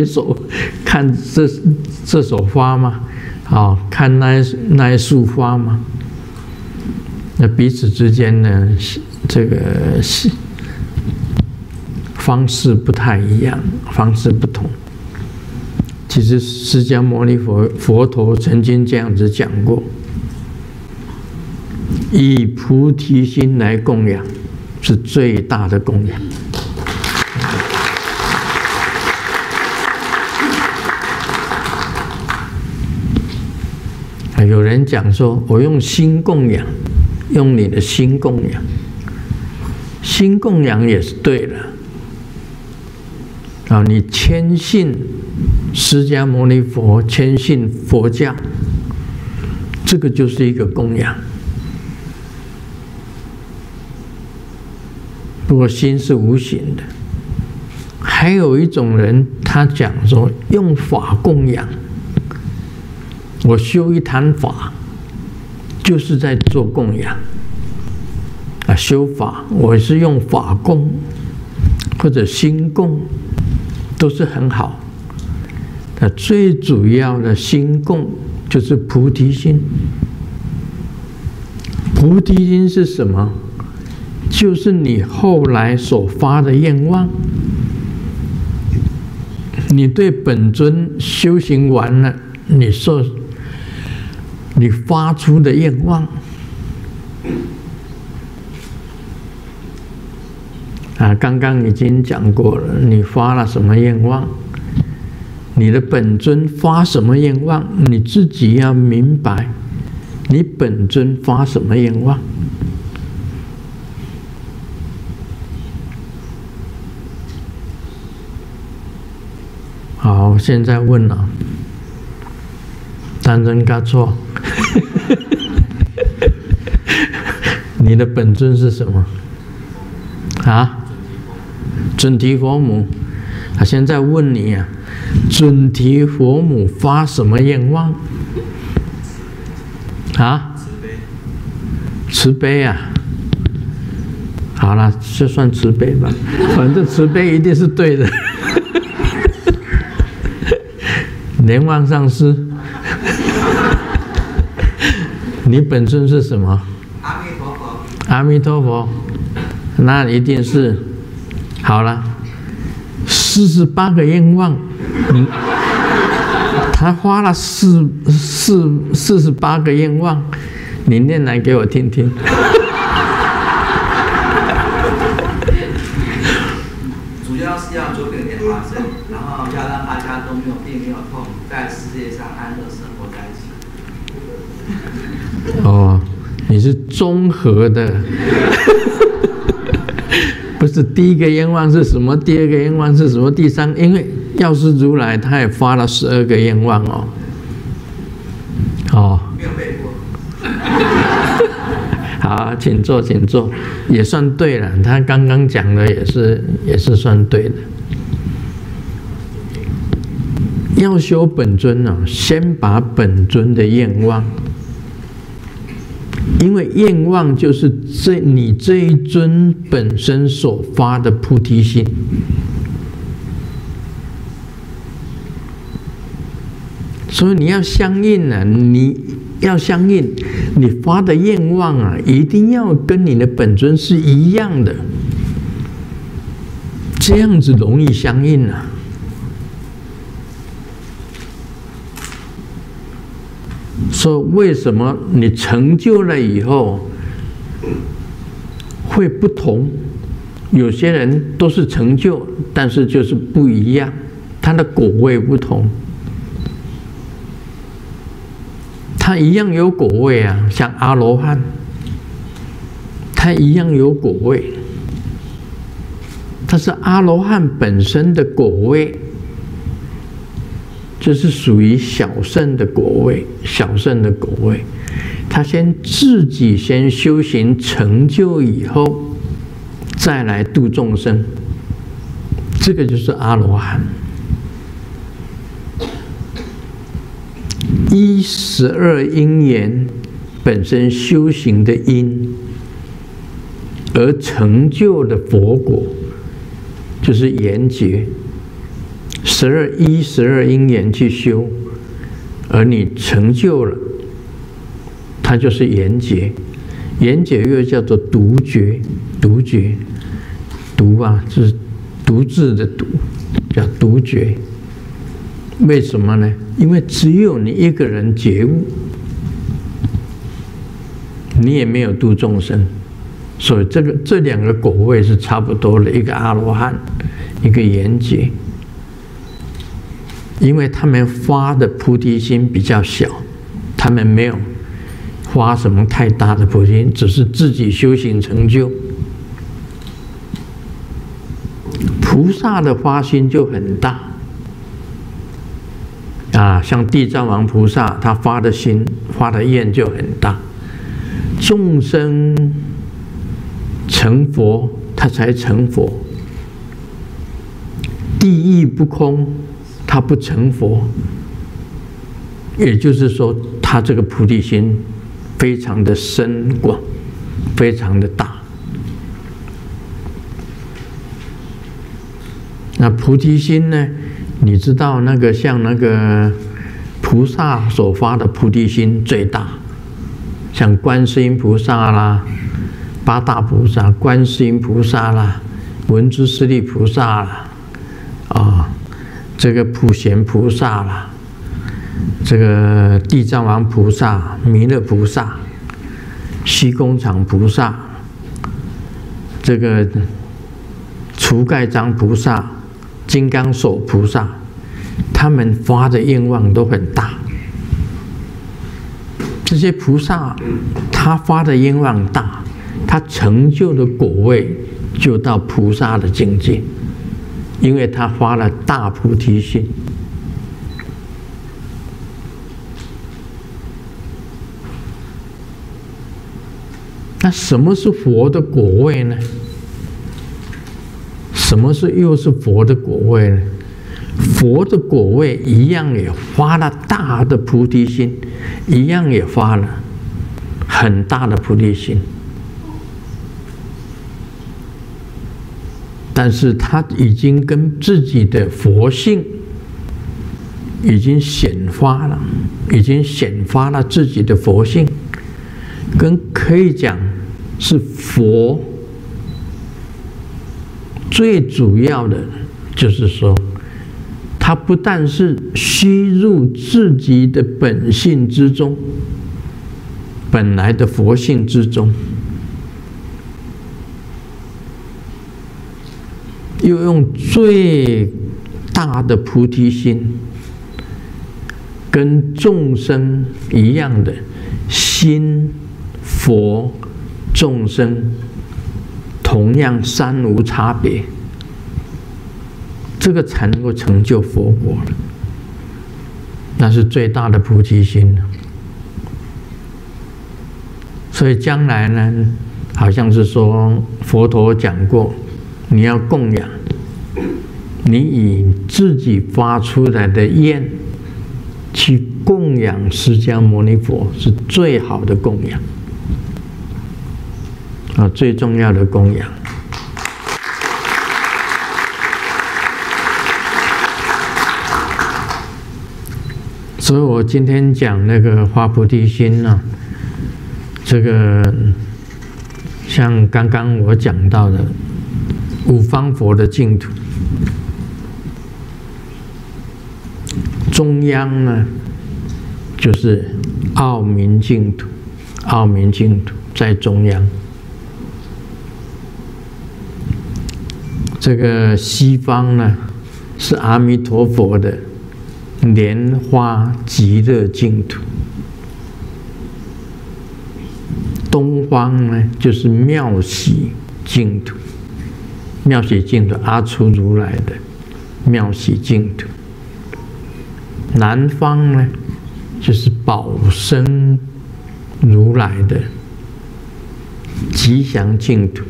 首花吗？看那一束花吗？那彼此之间呢，这个方式不太一样，方式不同。其实释迦牟尼佛陀曾经这样子讲过：以菩提心来供养，是最大的供养。有人讲说，我用心供养，用你的心供养，心供养也是对的。你谦信释迦牟尼佛，谦信佛教，这个就是一个供养。不过心是无形的。还有一种人，他讲说用法供养。我修一坛法，就是在做供养。修法，我是用法供或者心供，都是很好。最主要的心供就是菩提心。菩提心是什么？就是你后来所发的愿望。你对本尊修行完了，你发出的愿望刚刚已经讲过了，你发了什么愿望，你的本尊发什么愿望，你自己要明白你本尊发什么愿望。好，现在问了，单真搞错你的本尊是什么准提佛母。现在问你准提佛母发什么愿望慈悲好了，就算慈悲吧，反正慈悲一定是对的莲花上师，你本尊是什么？阿弥陀佛。阿弥陀佛，那一定是好了。48个愿望，他花了48个愿望，你念来给我听听。 主要是要做个莲花生，然后要让大家都没有病没有痛，在世界上安乐生活在一起。 哦，你是综合的。不是第一个愿望是什么，第二个愿望是什么，第三，因为药师如来他也发了12个愿望哦。哦，没有背过。好，请坐，请坐，也算对了。他刚刚讲的也是算对的。要修本尊呢，先把本尊的愿望。因为愿望就是你这一尊本身所发的菩提心，所以你要相应啊，你要相应，你发的愿望啊，一定要跟你的本尊是一样的，这样子容易相应啊。说为什么你成就了以后会不同？有些人都是成就，但是就是不一样，他的果位不同。他一样有果位啊，像阿罗汉，他一样有果位，他是阿罗汉本身的果位。就是属于小圣的果位，小圣的果位，他自己先修行成就以后，再来度众生，这个就是阿罗汉。依12因缘本身修行的因，而成就的佛果，就是缘觉。12因缘去修，而你成就了，它就是缘觉。缘觉又叫做独觉，独觉，独啊，是独自的独，叫独觉。为什么呢？因为只有你一个人觉悟，你也没有度众生，所以这两个果位是差不多的，一个阿罗汉，一个缘觉。因为他们发的菩提心比较小，他们没有发什么太大的菩提心，只是自己修行成就。菩萨的发心就很大啊，像地藏王菩萨，他发的心、发的愿就很大。众生成佛，他才成佛；地狱不空，他不成佛，也就是说，他这个菩提心非常的深广，非常的大。那菩提心呢？你知道那个像那个菩萨所发的菩提心最大，像观世音菩萨啦、八大菩萨、观世音菩萨啦、文殊师利菩萨啦，啊。这个普贤菩萨啦，这个地藏王菩萨、弥勒菩萨、虚空常菩萨，这个除盖章菩萨、金刚手菩萨，他们发的愿望都很大。这些菩萨他发的愿望大，他成就的果位就到菩萨的境界。因为他发了大菩提心，那什么是佛的果位呢？什么又是佛的果位呢？佛的果位一样也发了大的菩提心，一样也发了很大的菩提心。但是他已经跟自己的佛性已经显发了，已经显发了自己的佛性，跟可以讲是佛最主要的，就是说，他不但是虚入自己的本性之中，本来的佛性之中，又用最大的菩提心，跟众生一样的心佛众生同样三无差别，这个才能够成就佛果了。那是最大的菩提心。所以将来呢，好像是说佛陀讲过，你要供养，你以自己发出来的愿去供养释迦牟尼佛，是最好的供养啊，最重要的供养。所以我今天讲那个发菩提心呢，这个像刚刚我讲到的五方佛的净土，中央呢就是傲民净土，傲民净土在中央。这个西方呢是阿弥陀佛的莲花极乐净土，东方呢就是妙喜净土，妙喜净土阿初如来的妙喜净土，南方呢就是宝生如来的吉祥净土，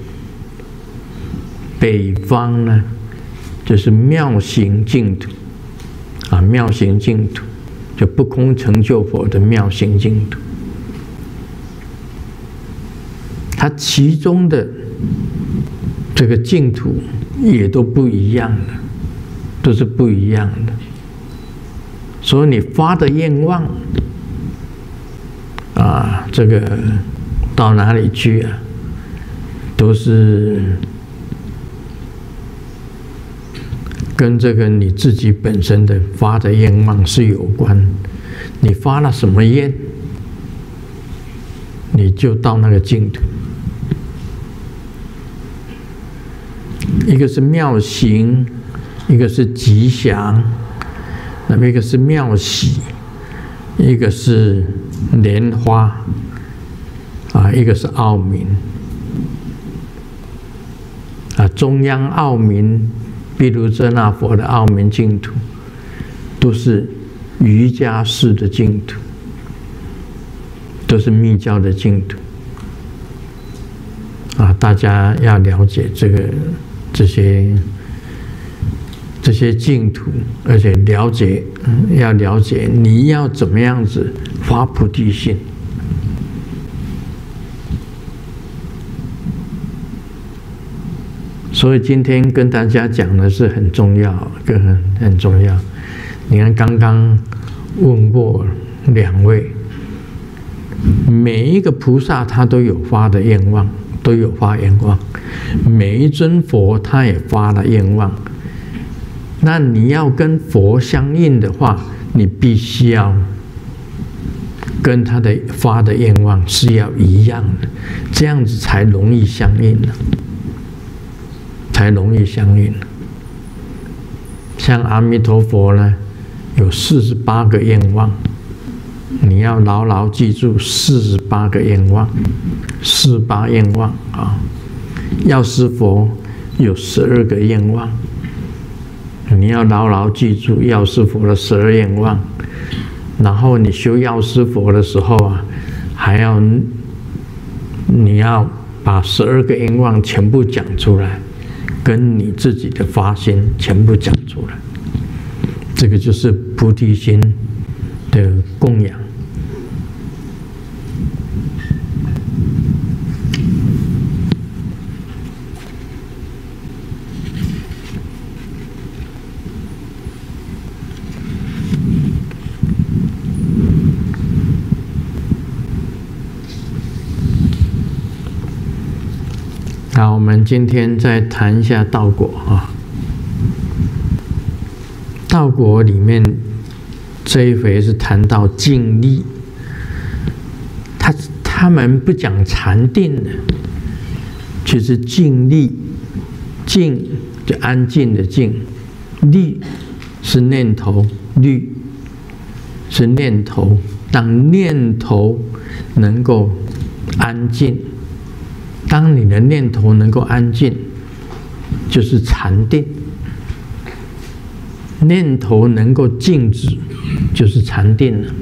北方呢就是妙行净土啊，妙行净土就不空成就佛的妙行净土，它其中的这个净土也都不一样的，都是不一样的。所以你发的愿望啊，这个到哪里去啊，都是跟这个你自己本身的发的愿望是有关。你发了什么愿，你就到那个净土。一个是妙行，一个是吉祥，那么一个是妙喜，一个是莲花，啊，一个是傲民，啊，中央傲民，毗卢遮那佛的傲民净土，都是瑜伽士的净土，都是密教的净土，啊，大家要了解这些净土，而且要了解你要怎么样子发菩提心。所以今天跟大家讲的是很重要，很重要。你看刚刚问过两位，每一个菩萨他都有发的愿望，都有发愿望，每一尊佛他也发了愿望。那你要跟佛相应的话，你必须要跟他的发的愿望是要一样的，这样子才容易相应的，才容易相应。像阿弥陀佛呢，有48个愿望，你要牢牢记住48个愿望，48愿望啊。药师佛有12个愿望，你要牢牢记住药师佛的12愿望。然后你修药师佛的时候啊，你要把12个愿望全部讲出来，跟你自己的发心全部讲出来，这个就是菩提心的供养。 们今天再谈一下道果啊。道果里面这一回是谈到静力，他们不讲禅定的，就是静力。静就安静的静，力是念头，虑是念头。当念头能够安静，当你的念头能够安静，就是禅定。念头能够静止，就是禅定了。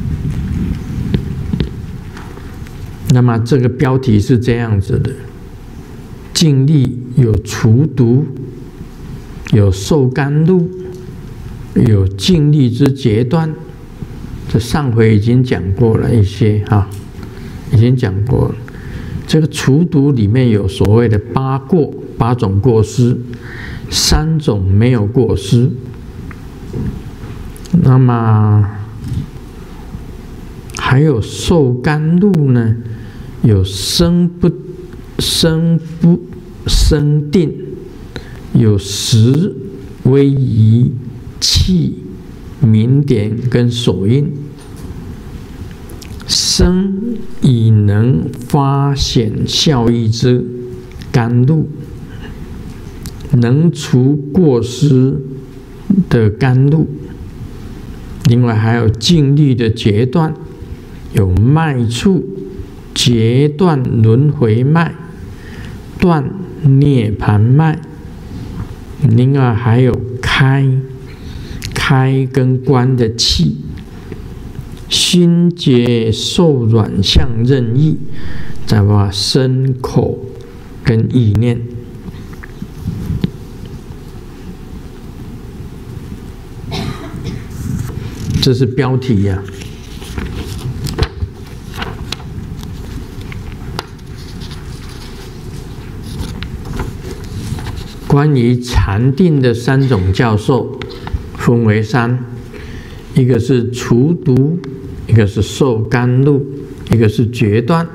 那么这个标题是这样子的：静力有除毒，有受甘露，有静力之截断。这上回已经讲过了一些哈，已经讲过了。这个除毒里面有所谓的八过，8种过失，3种没有过失。那么还有受甘露呢，有生不生定，有时微移气明点跟手印。生以能发显效益之甘露，能除过失的甘露。另外还有静力的截断，有脉处截断轮回脉，断涅盘脉。另外还有开跟关的气，心结受软相任意，再把身口跟意念。这是标题呀。关于禅定的3种教授分为3，一个是除毒，一个是受甘露，一个是决断。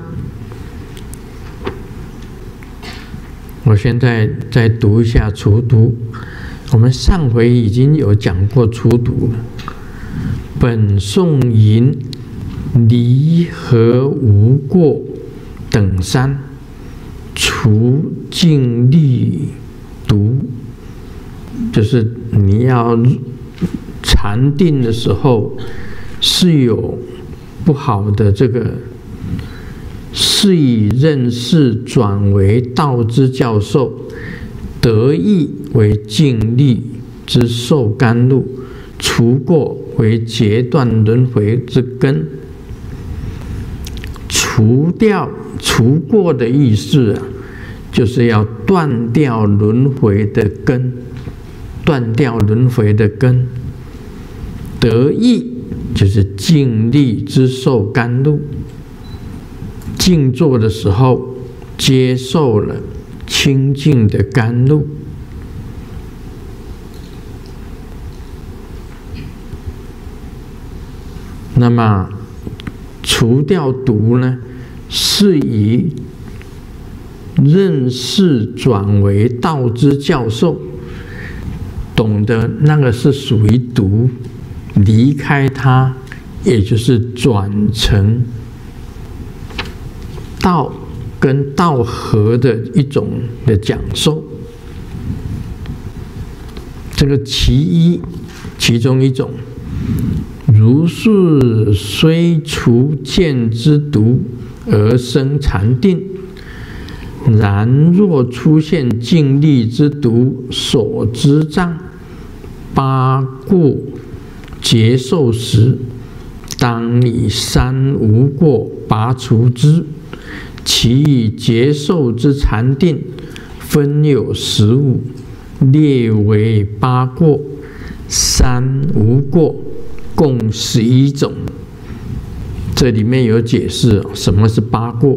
我现在再读一下除毒。我们上回已经有讲过除毒了。本颂吟离合无过等3，除静力毒，就是你要禅定的时候是有不好的这个，是以认识转为道之教授，得意为静力之受甘露，除过为截断轮回之根。除过的意思啊，就是要断掉轮回的根，断掉轮回的根。得意就是静力之受甘露，静坐的时候接受了清净的甘露。那么除掉毒呢，是以认识转为道之教授，懂得那个是属于毒，离开它，也就是转成道跟道合的一种的讲授。这个其中一种，如是虽除见之毒而生禅定，然若出现静力之毒所知障，八过结受时，当以3无过拔除之。其以结受之禅定分有15，列为8过，3无过，共11种。这里面有解释什么是8过。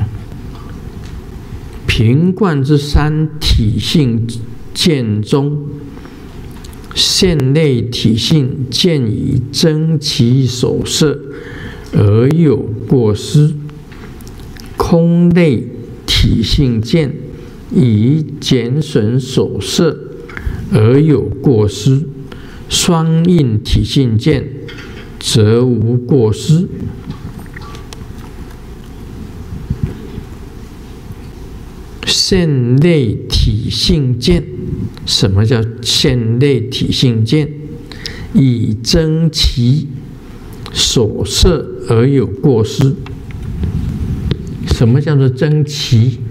平观之3体性见中，现类体性见以争其所摄而有过失，空类体性见以减损所摄而有过失，双印体性见，则无过失。现类体性见，什么叫现类体性见？以增其所摄而有过失。什么叫做增其？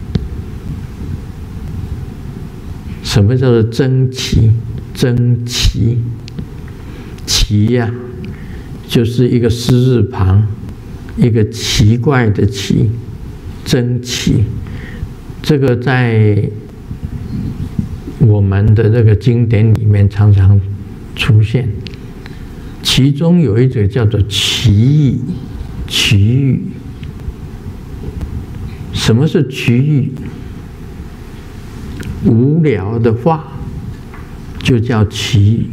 什么叫做增其？增其，其呀，就是一个失字旁，一个奇怪的奇，增其。这个在我们的这个经典里面常常出现，其中有一种叫做奇语。奇语，什么是奇语？无聊的话就叫奇语。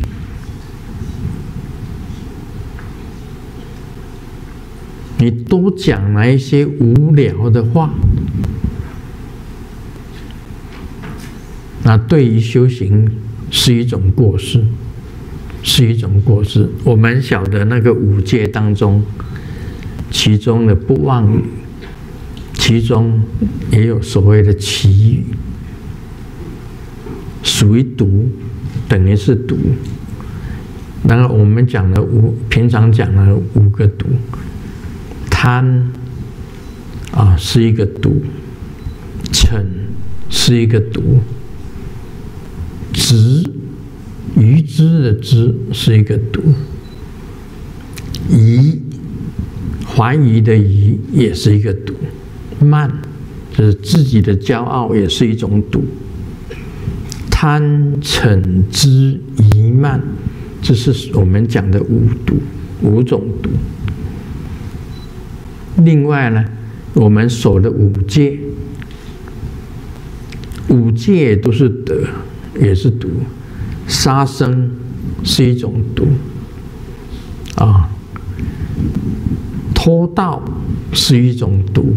你多讲了一些无聊的话，那对于修行是一种过失，是一种过失。我们晓得那个五戒当中，其中的不妄语，其中也有所谓的绮语，属于毒，等于是毒。然后我们讲了平常讲了5个毒，贪是一个毒，嗔是一个毒，执，愚痴的执是一个毒，疑，怀疑的疑也是一个毒，慢，就是自己的骄傲也是一种毒。贪嗔痴疑慢，这是我们讲的5毒，5种毒。另外呢，我们守的5戒，5戒都是德，也是毒。杀生是一种毒，偷盗是一种毒，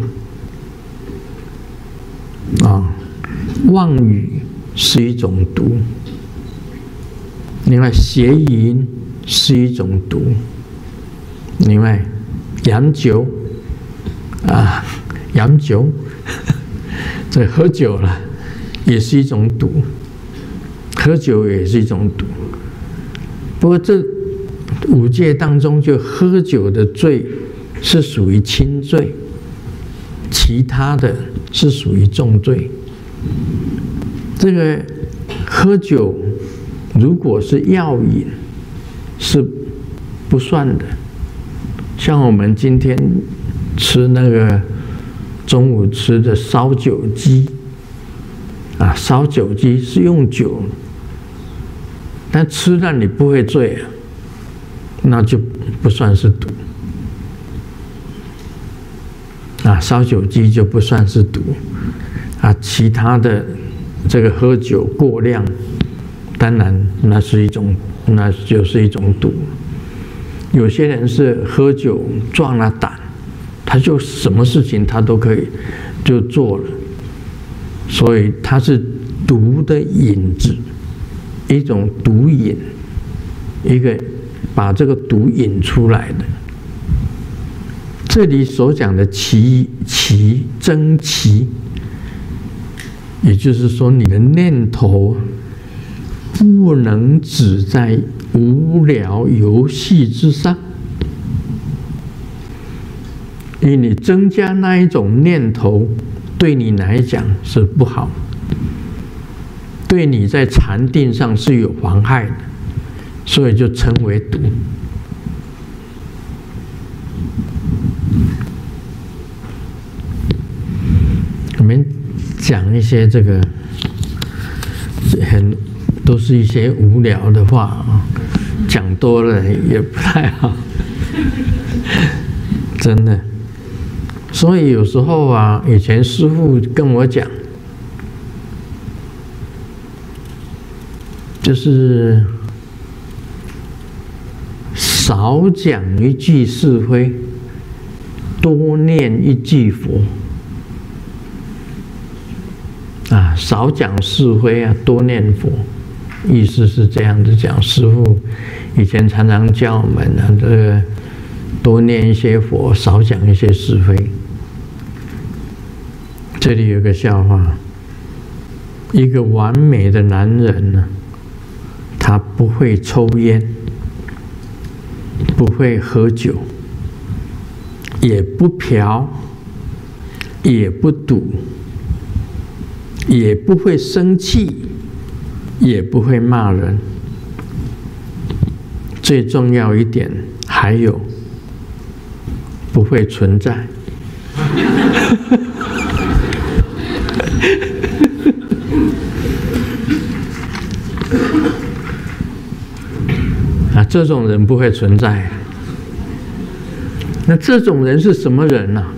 妄语是一种毒。另外，邪淫是一种毒。另外，饮酒饮酒，这喝酒了也是一种毒，喝酒也是一种毒。不过这5戒当中，就喝酒的罪是属于轻罪，其他的是属于重罪。这个喝酒如果是药瘾，是不算的。像我们今天吃那个中午吃的烧酒鸡，烧酒鸡是用酒，但吃了你不会醉那就不算是毒。烧酒鸡就不算是毒，其他的这个喝酒过量，当然那就是一种毒。有些人是喝酒壮了胆，他就什么事情他都可以就做了，所以他是毒的引子，一种毒引，一个把这个毒引出来的。这里所讲的增其，也就是说你的念头不能只在无聊游戏之上，因为你增加那一种念头，对你来讲是不好，对你在禅定上是有妨害的，所以就称为毒。我们讲一些这个都是一些无聊的话，讲多了也不太好，真的。所以有时候以前师父跟我讲，就是少讲一句是非，多念一句佛。 少讲是非啊，多念佛。意思是这样子讲，师父以前常常教我们啊，这个多念一些佛，少讲一些是非。这里有个笑话，一个完美的男人呢，他不会抽烟，不会喝酒，也不嫖，也不赌，也不会生气，也不会骂人。最重要一点，还有不会存在。啊，这种人不会存在。那这种人是什么人呢？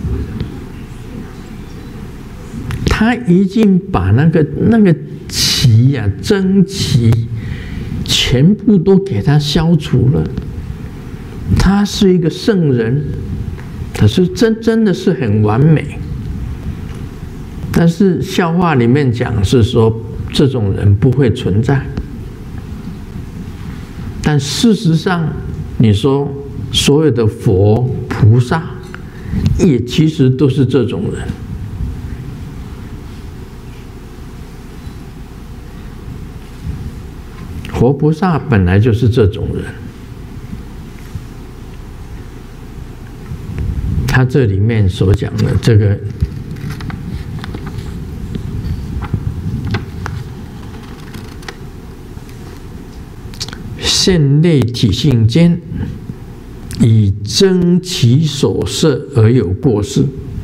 他已经把那个气呀、真气全部都给他消除了。他是一个圣人，他是真的是很完美。但是笑话里面讲是说这种人不会存在，但事实上，你说所有的佛菩萨，也其实都是这种人。佛菩萨本来就是这种人。他这里面所讲的这个现类体性间，以争其所摄而有过失。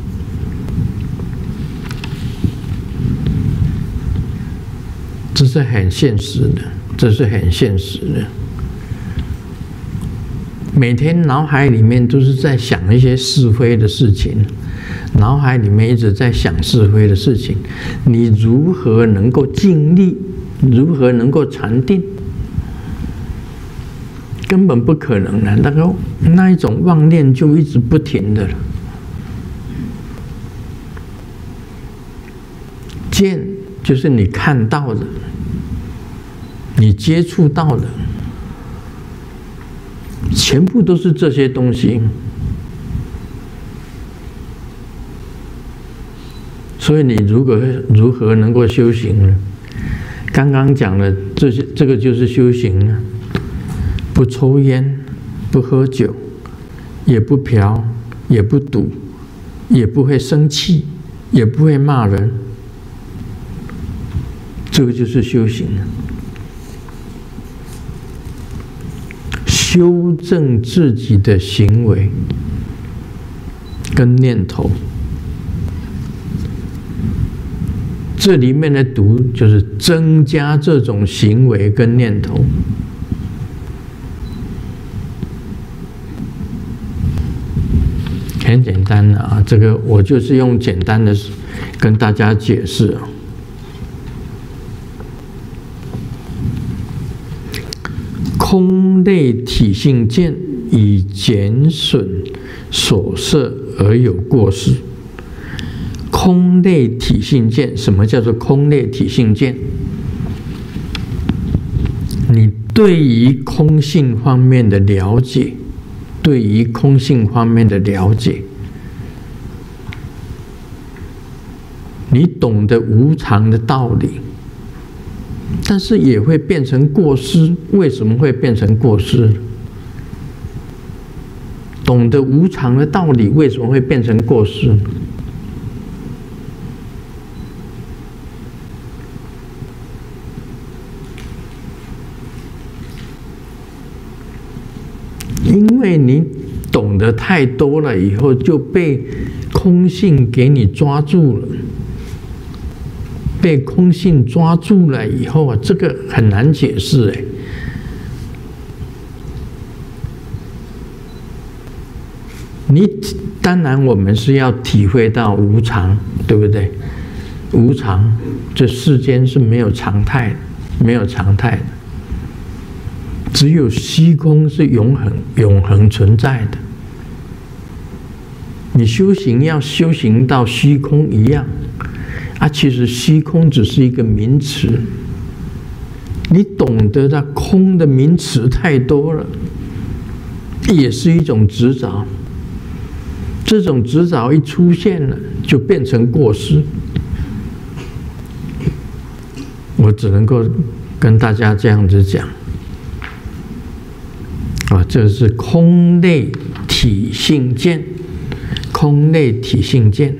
这是很现实的，这是很现实的。每天脑海里面都是在想一些是非的事情，脑海里面一直在想是非的事情，你如何能够静力？如何能够禅定？根本不可能的，那一种妄念就一直不停的了。见就是你看到的，你接触到的，全部都是这些东西。所以你如何能够修行呢？刚刚讲的这个就是修行了。不抽烟，不喝酒，也不嫖，也不赌，也不会生气，也不会骂人。这个就是修行了。修正自己的行为跟念头。这里面的读就是增加这种行为跟念头。很简单的啊，这个我就是用简单的跟大家解释啊。空类体性见，以减损所摄而有过失。空类体性见，什么叫做空类体性见？你对于空性方面的了解。对于空性方面的了解，你懂得无常的道理，但是也会变成过失。为什么会变成过失？懂得无常的道理，为什么会变成过失？因为你懂得太多了以后，就被空性给你抓住了。被空性抓住了以后啊，这个很难解释哎。当然我们是要体会到无常，对不对？无常，这世间是没有常态的，没有常态的。只有虚空是永恒存在的。你修行要修行到虚空一样， 啊，其实虚空只是一个名词。你懂得的空的名词太多了，也是一种执着。这种执着一出现了，就变成过失。我只能够跟大家这样子讲。这是空内体性见，空内体性见，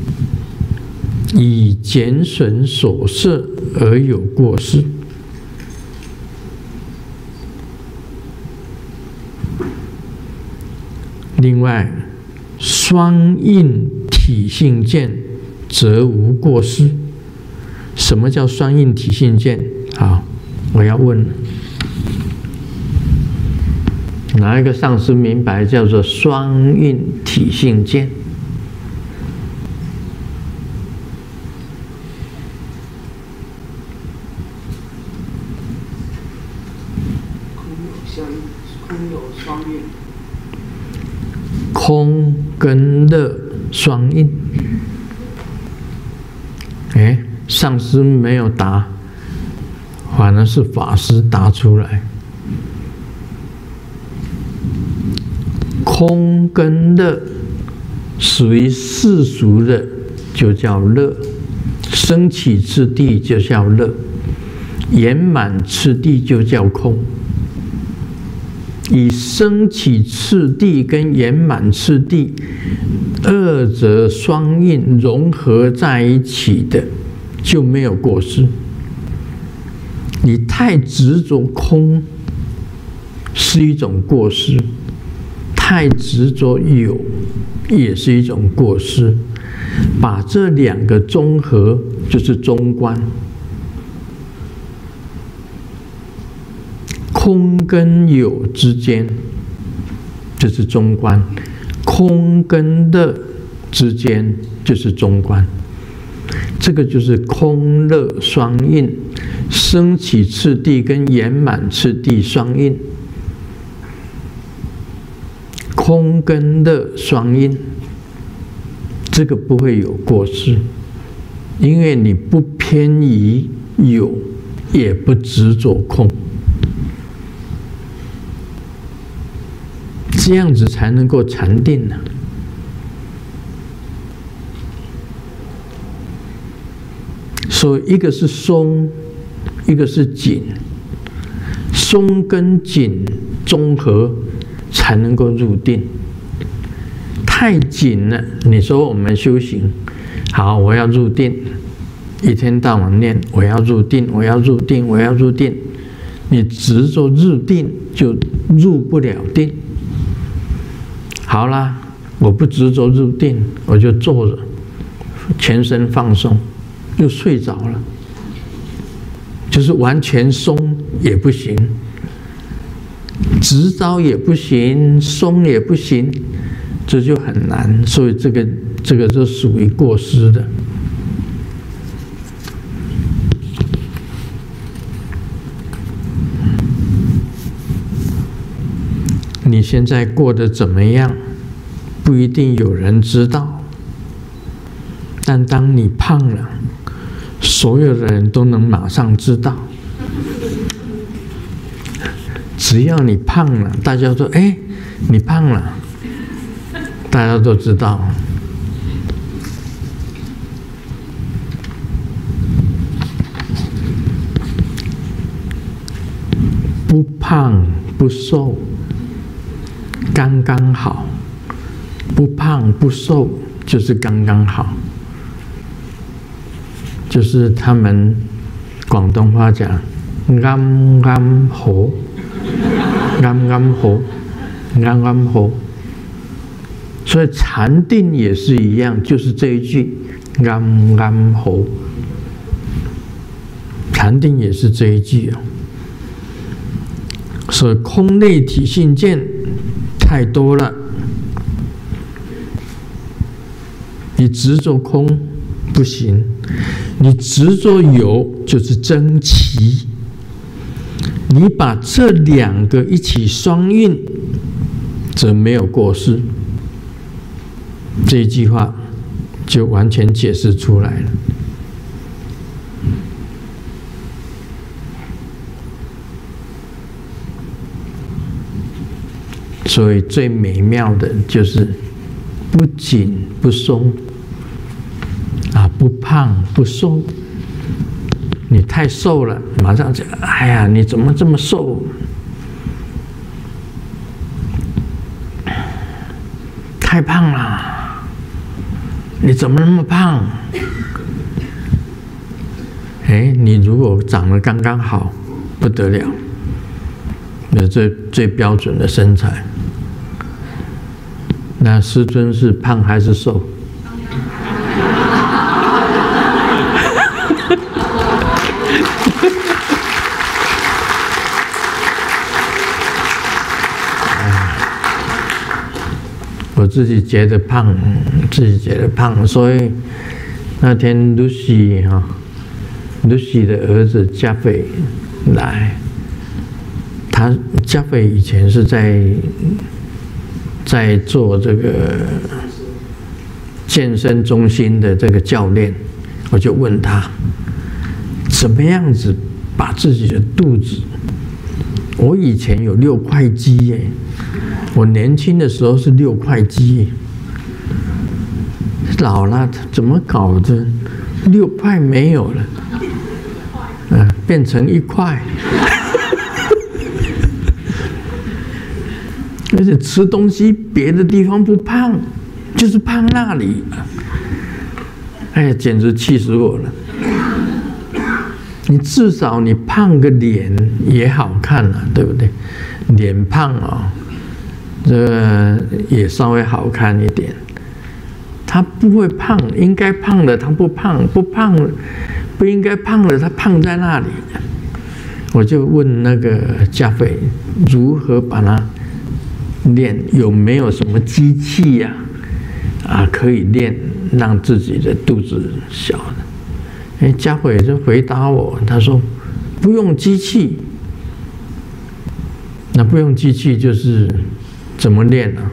以减损所摄而有过失。另外，双印体性见则无过失。什么叫双印体性见？好，我要问了，哪一个上师明白叫做双印体性见？空跟乐双印。上师没有答，反而是法师答出来。空跟乐属于世俗的，就叫乐；升起次第就叫乐，圆满次第就叫空。以升起次第跟圆满次第二者双印融合在一起的，就没有过失。你太执着空是一种过失，太执着有也是一种过失。把这两个综合，就是中观。空跟有之间，就是中观；空跟乐之间，就是中观。这个就是空乐双印，升起次第跟圆满次第双印，空跟乐双印，这个不会有过失，因为你不偏移有，也不执着空。这样子才能够禅定呢。所以一个是松，一个是紧，松跟紧综合才能够入定。太紧了，你说我们修行好，我要入定，一天到晚念我要入定，我要入定，我要入定，你执着入定就入不了定。好啦，我不执着入定，我就坐着，全身放松，又睡着了。就是完全松也不行，直着也不行，松也不行，这就很难。所以这个就属于过失的。你现在过得怎么样，不一定有人知道。但当你胖了，所有的人都能马上知道。只要你胖了，大家说：“哎，你胖了。”大家都知道。不胖不瘦，刚刚好。不胖不瘦就是刚刚好。就是他们广东话讲啱啱好，啱啱好，啱啱好。所以禅定也是一样，就是这一句啱啱好。禅定也是这一句啊。所以空内体性见太多了，你执着空不行。你执着有就是争奇，你把这两个一起双运，则没有过失。这一句话就完全解释出来了。 所以最美妙的就是不紧不松啊，不胖不瘦。你太瘦了，马上就哎呀，你怎么这么瘦？太胖了，你怎么那么胖？哎，你如果长得刚刚好，不得了，有最标准的身材。那师尊是胖还是瘦？我自己觉得胖，所以那天 Lucy 的儿子加菲来，加菲以前是在做这个健身中心的这个教练，我就问他怎么样子把自己的肚子，我以前有6块肌耶。我年轻的时候是6块肌，老了怎么搞的？6块没有了，变成1块，而且吃东西别的地方不胖，就是胖那里，哎呀，简直气死我了！你至少你胖个脸也好看啊，对不对？脸胖啊。这个也稍微好看一点，他不会胖，应该胖的他不胖，不应该胖的他胖在那里。我就问那个加菲如何把它练，有没有什么机器呀？可以练让自己的肚子小的。加菲就回答我，他说不用机器，那不用机器就是怎么练呢？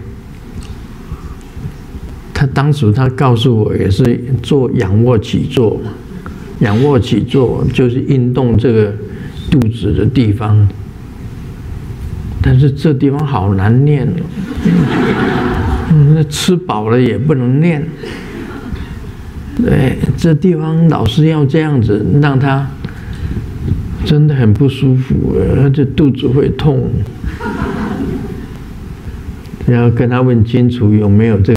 当时他告诉我也是做仰卧起坐嘛，仰卧起坐就是运动这个肚子的地方，但是这地方好难练哦，吃饱了也不能练。对，这地方老是要这样子，让他真的很不舒服，而且肚子会痛。要跟他问清楚有没有这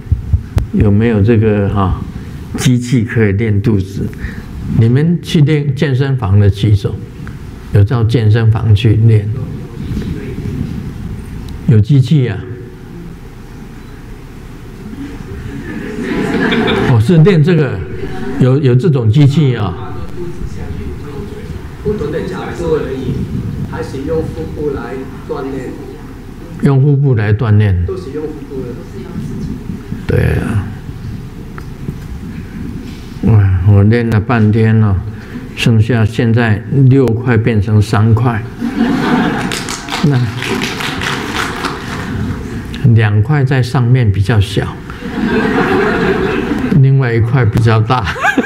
个机器可以练肚子。你们去练健身房的举手，有到健身房去练？有机器啊？哦，是练这个，有这种机器啊？ 不同的角度而已，还是用腹部来锻炼。 用腹部来锻炼， 都是用腹部的。 对啊，哇！我练了半天了，剩下现在6块变成3块，那2块在上面比较小，另外1块比较大。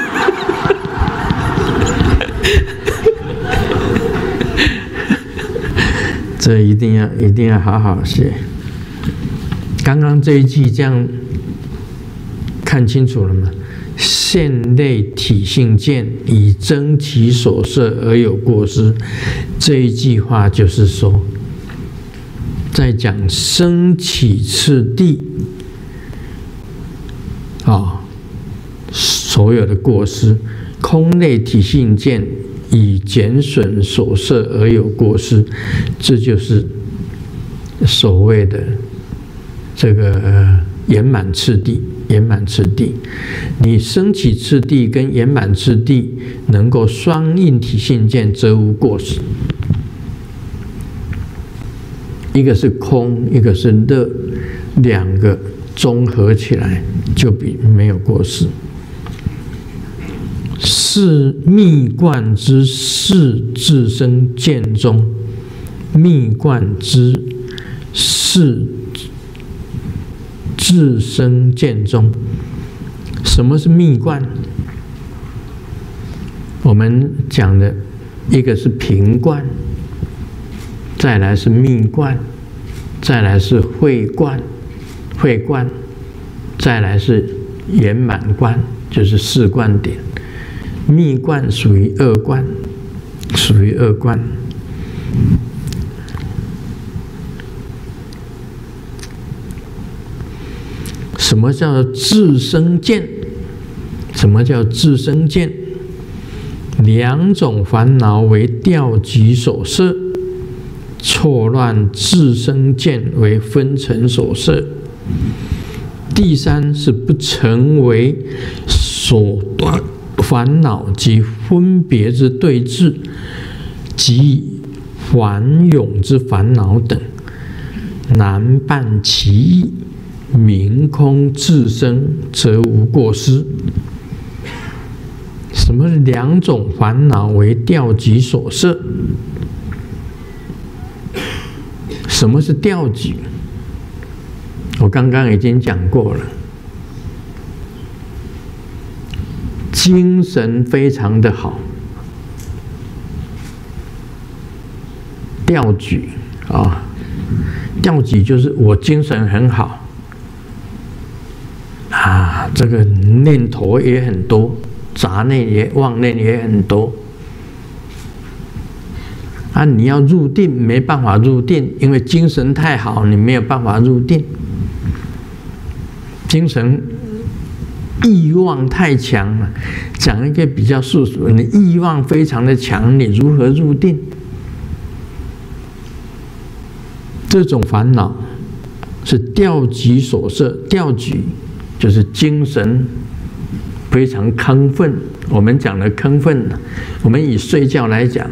这一定要好好学。刚刚这一句这样看清楚了吗？现类体性见，以争其所摄而有过失。这一句话就是说，在讲升起次第所有的过失。空类体性见，以减损所摄而有过失，这就是所谓的这个圆满次第。圆满次第，你升起次第跟圆满次第能够双应体性见，则无过失。一个是空，一个是乐，两个综合起来就比没有过失。是密观之事自生见中，密观之事自生见中。什么是密观？我们讲的一个是平观，再来是密观。 再来是慧观，慧观，再来是圆满观，就是4观点。密观属于2观，属于2观。什么叫自生见？什么叫自生见？2种烦恼为调集所摄，错乱自生见为分尘所摄。第3是不成为所断烦恼及分别之对治，及还永之烦恼等，难办其意，明空自生，则无过失。什么是2种烦恼为调集所摄？什么是调集？我刚刚已经讲过了。精神非常的好，调举啊，调举就是我精神很好啊，这个念头也很多，杂念也妄念也很多啊，你要入定没办法入定，因为精神太好，你没有办法入定。精神欲望太强了，讲一个比较世俗，你欲望非常的强，你如何入定？这种烦恼是调集所摄，调集就是精神非常亢奋。我们讲的亢奋，我们以睡觉来讲，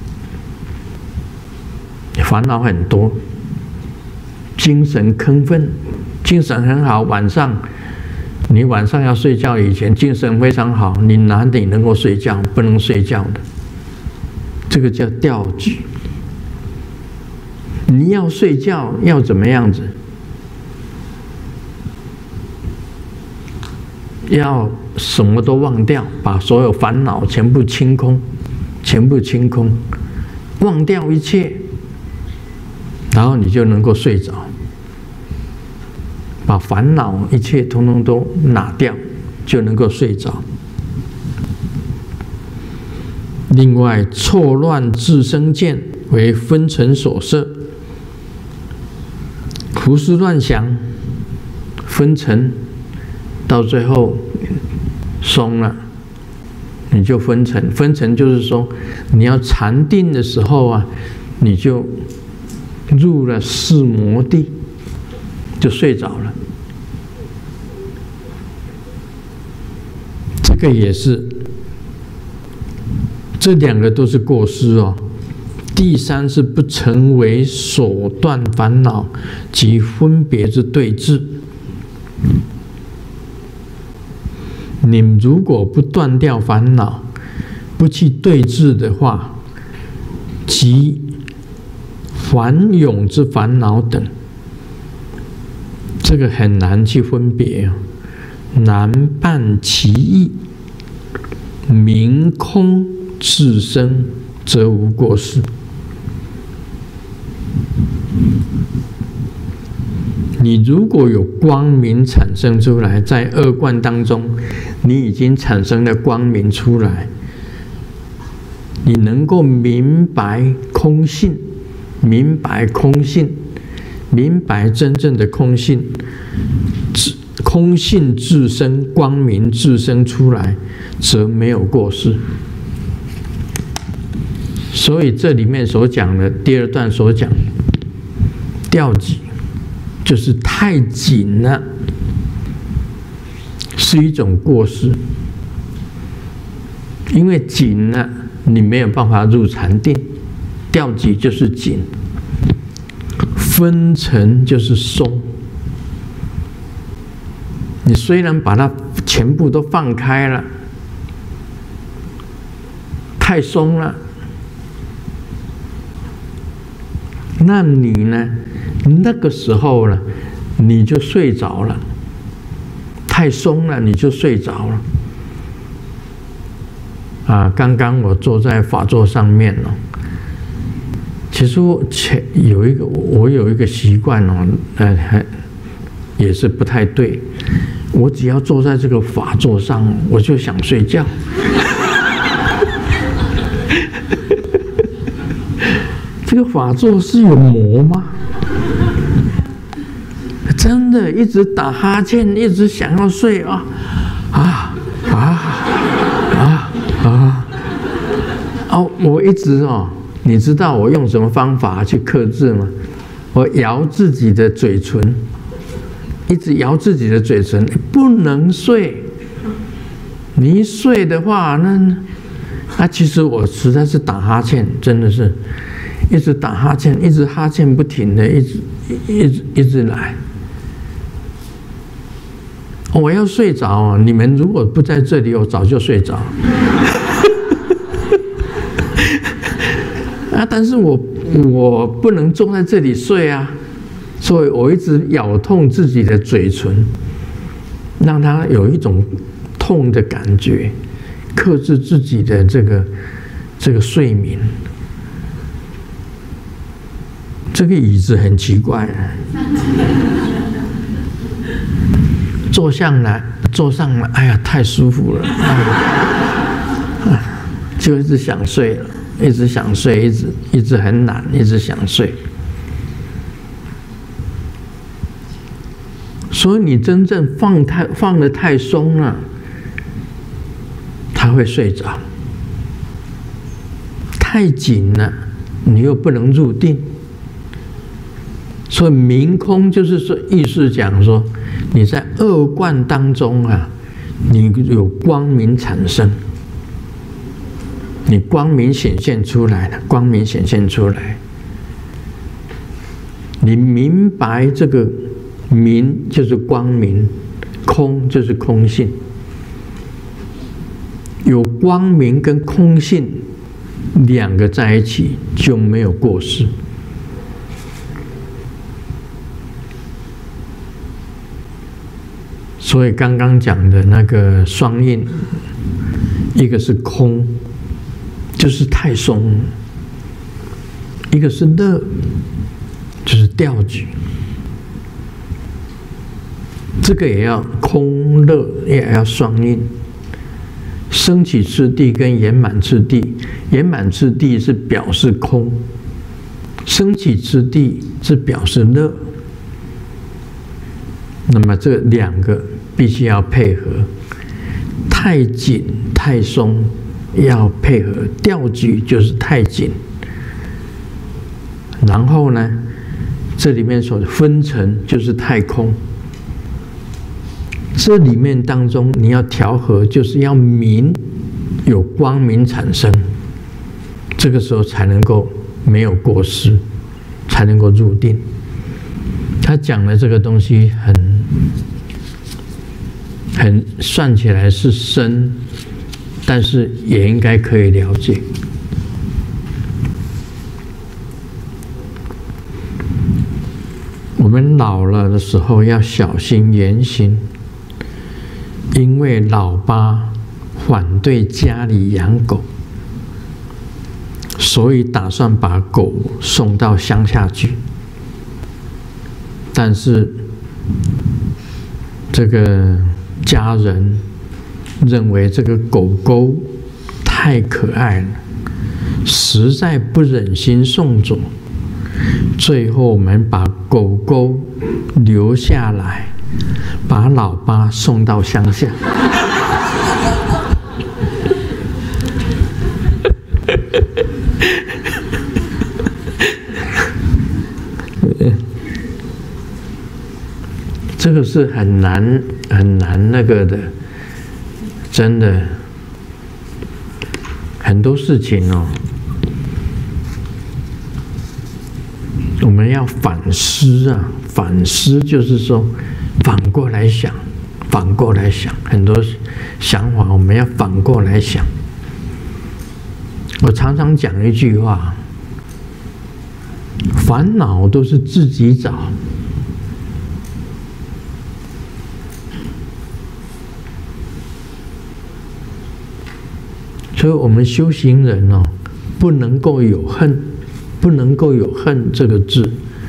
烦恼很多，精神亢奋，精神很好，你晚上要睡觉以前精神非常好，你哪里能够睡觉？不能睡觉的，这个叫调集。你要睡觉要怎么样子？要什么都忘掉，把所有烦恼全部清空，全部清空，忘掉一切，然后你就能够睡着。把烦恼一切通通都拿掉，就能够睡着。另外，错乱自生见为分尘所摄，胡思乱想，分尘，到最后松了，你就分尘。分尘就是说，你要禅定的时候啊，你就入了四摩地，就睡着了。这个也是，这2个都是过失哦。第3是不成为所断烦恼及分别之对治。你如果不断掉烦恼，不去对治的话，及还永之烦恼等，这个很难去分别，难办其意，明空自生，则无过失。你如果有光明产生出来，在2观当中，你已经产生了光明出来，你能够明白空性，明白空性，明白真正的空性，空性自生，光明自生出来，则没有过失。所以这里面所讲的第2段所讲调集，就是太紧了，是一种过失。因为紧了，你没有办法入禅定。调集就是紧，分尘就是松。你虽然把它全部都放开了，太松了，那你呢？那个时候呢，你就睡着了。太松了，你就睡着了。刚刚我坐在法座上面了，其其实我有一个习惯哦，也是不太对。我只要坐在这个法座上，我就想睡觉。这个法座是有魔吗？真的一直打哈欠，一直想要睡啊！我一直哦，你知道我用什么方法去克制吗？我咬自己的嘴唇，一直咬自己的嘴唇，不能睡。你一睡的话，那其实我实在是打哈欠，真的是一直打哈欠，一直哈欠不停的，一直来。我要睡着，你们如果不在这里，我早就睡着。但是我不能坐在这里睡啊，所以我一直咬痛自己的嘴唇，让它有一种痛的感觉，克制自己的这个睡眠。这个椅子很奇怪啊，坐上来，哎呀，太舒服了，就一直想睡了。一直想睡，一直很懒，一直想睡。所以你真正放得太松了，他会睡着；太紧了，你又不能入定。所以明空就是说，意思讲说，你在二观当中啊，你有光明产生。你光明显现出来了，光明显现出来，你明白这个明就是光明，空就是空性，有光明跟空性两个在一起就没有过失。所以刚刚讲的那个双印，一个是空，就是太松；一个是乐，就是调举。这个也要空乐，也要双印。升起次第跟圆满次第，圆满次第是表示空，升起次第是表示乐。那么这两个必须要配合，太紧太松要配合，调举就是太紧。然后呢，这里面所分成就是太空。这里面当中你要调和，就是要明，有光明产生，这个时候才能够没有过失，才能够入定。他讲的这个东西很算起来是深，但是也应该可以了解。我们老了的时候要小心言行，因为老爸反对家里养狗，所以打算把狗送到乡下去。但是这个家人认为这个狗狗太可爱了，实在不忍心送走，最后我们把狗狗留下来，把老爸送到乡下。这个是很难那个的，真的很多事情哦，我们要反思啊，反思就是说反过来想，反过来想，很多想法我们要反过来想。我常常讲一句话，烦恼都是自己找。所以我们修行人哦，不能够有恨， 不能够有恨这个字。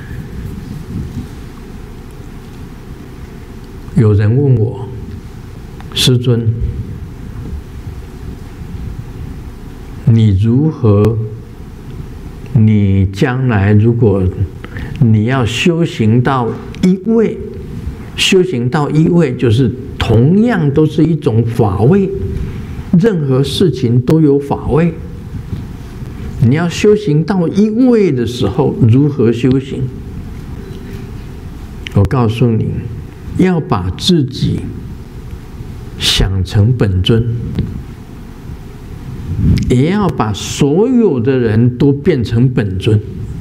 有人问我，师尊，你如何？你将来如果你要修行到一位，修行到一位就是同样都是一种法位，任何事情都有法位。你要修行到一位的时候，如何修行？我告诉你，要把自己想成本尊，也要把所有的人都变成本尊。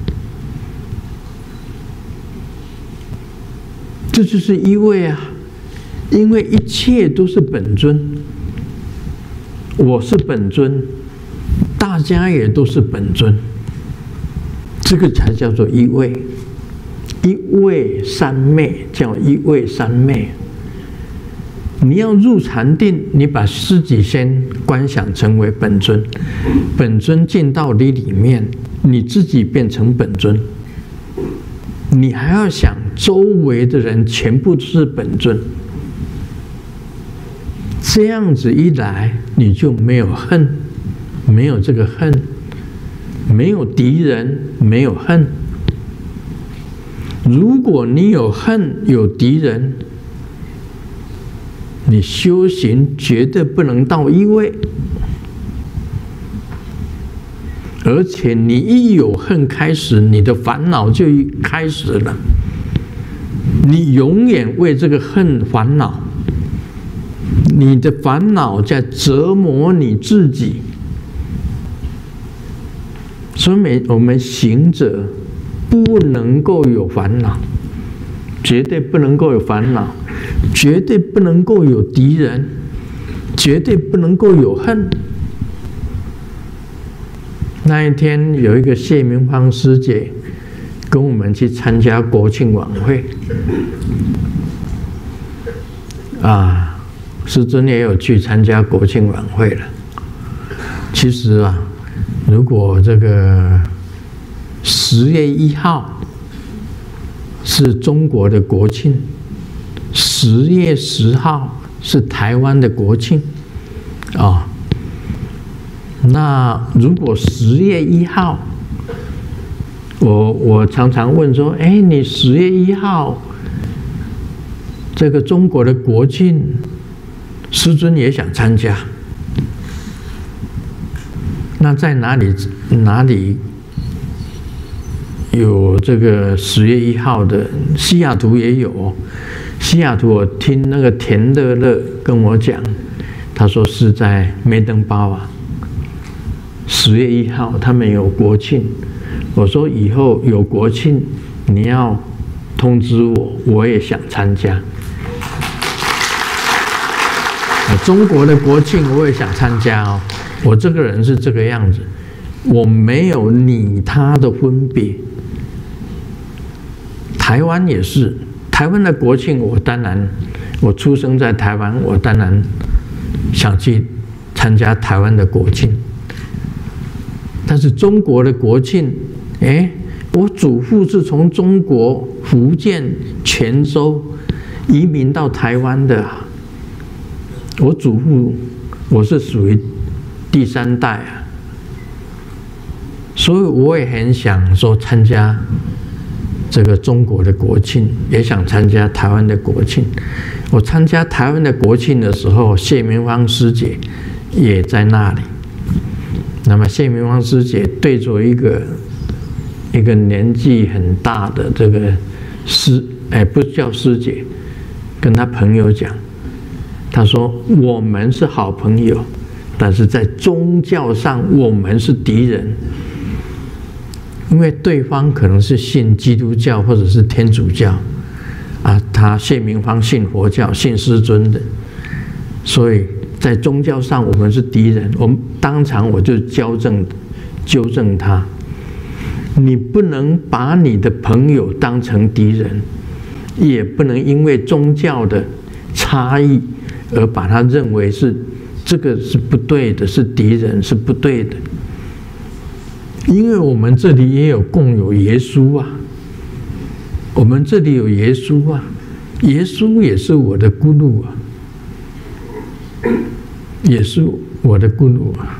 这就是一位啊，因为一切都是本尊。我是本尊，大家也都是本尊，这个才叫做一位。一位三昧，叫一位三昧。你要入禅定，你把自己先观想成为本尊，本尊进到你里面，你自己变成本尊。你还要想周围的人全部都是本尊，这样子一来，你就没有恨，没有这个恨，没有敌人，没有恨。如果你有恨有敌人，你修行绝对不能到一位，而且你一有恨开始，你的烦恼就开始了。你永远为这个恨烦恼，你的烦恼在折磨你自己。所以我们行者不能够有烦恼，绝对不能够有烦恼，绝对不能够有敌人，绝对不能够有恨。那一天有一个谢明芳师姐跟我们去参加国庆晚会，师尊也有去参加国庆晚会了。其实啊，如果这个10月1号是中国的国庆，10月10号是台湾的国庆，那如果10月1号，我常常问说，你10月1号这个中国的国庆，师尊也想参加，那在哪里有这个10月1号的？西雅图也有。西雅图我听那个田乐乐跟我讲，他说是在梅登堡啊，10月1号他们有国庆。我说以后有国庆你要通知我，我也想参加。中国的国庆我也想参加哦。我这个人是这个样子，我没有你他的分别。台湾也是，台湾的国庆我当然，我出生在台湾，我当然想去参加台湾的国庆。但是中国的国庆，我祖父是从中国福建泉州移民到台湾的，我祖父我是属于第3代啊，所以我也很想说参加这个中国的国庆，也想参加台湾的国庆。我参加台湾的国庆的时候，谢明芳师姐也在那里。那么谢明芳师姐对着一个年纪很大的这个不叫师姐，跟她朋友讲，她说我们是好朋友，但是在宗教上我们是敌人，因为对方可能是信基督教或者是天主教他谢明芳信佛教，信师尊的，所以在宗教上我们是敌人。我们当场我就纠正他，你不能把你的朋友当成敌人，也不能因为宗教的差异而把他认为是这个是不对的，是敌人，是不对的。 因为我们这里也有共有耶稣啊，我们这里有耶稣啊，耶稣也是我的咕噜啊，也是我的咕噜啊。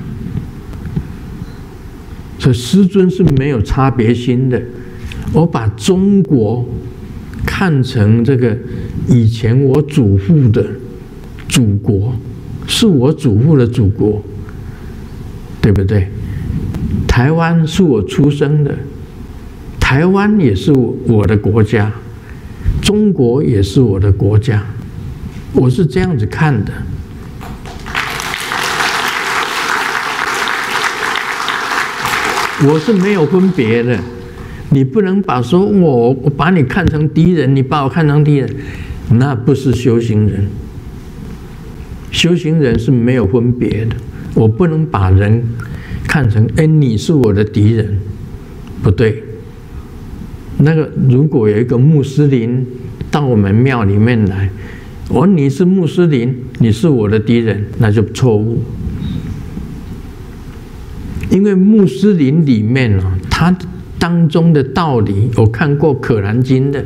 所以师尊是没有差别心的。我把中国看成这个以前我祖父的祖国，是我祖父的祖国，对不对？台湾是我出生的，台湾也是我的国家，中国也是我的国家，我是这样子看的。我是没有分别的，你不能把说我把你看成敌人，你把我看成敌人，那不是修行人。修行人是没有分别的，我不能把人看成你是我的敌人，不对。那个如果有一个穆斯林到我们庙里面来，你是穆斯林，你是我的敌人，那就错误。因为穆斯林里面它当中的道理，我看过《可兰经》的，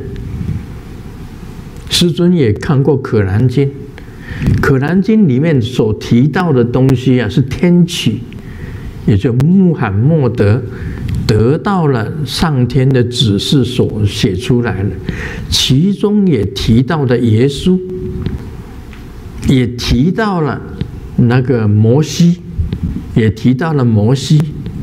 师尊也看过《可兰经》。《可兰经》里面所提到的东西是天启，也就穆罕默德得到了上天的指示所写出来的，其中也提到的耶稣，也提到了那个摩西。也提到了摩西，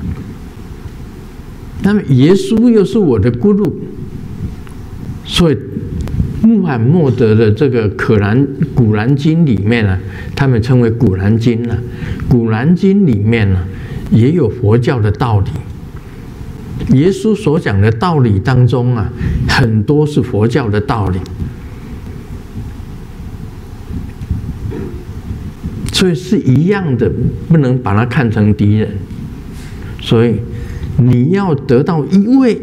那么耶稣又是我的咕噜，所以穆罕默德的这个古兰经里面呢，他们称为古兰经呢，古兰经里面呢也有佛教的道理，耶稣所讲的道理当中很多是佛教的道理。所以是一样的，不能把它看成敌人。所以你要得到一位，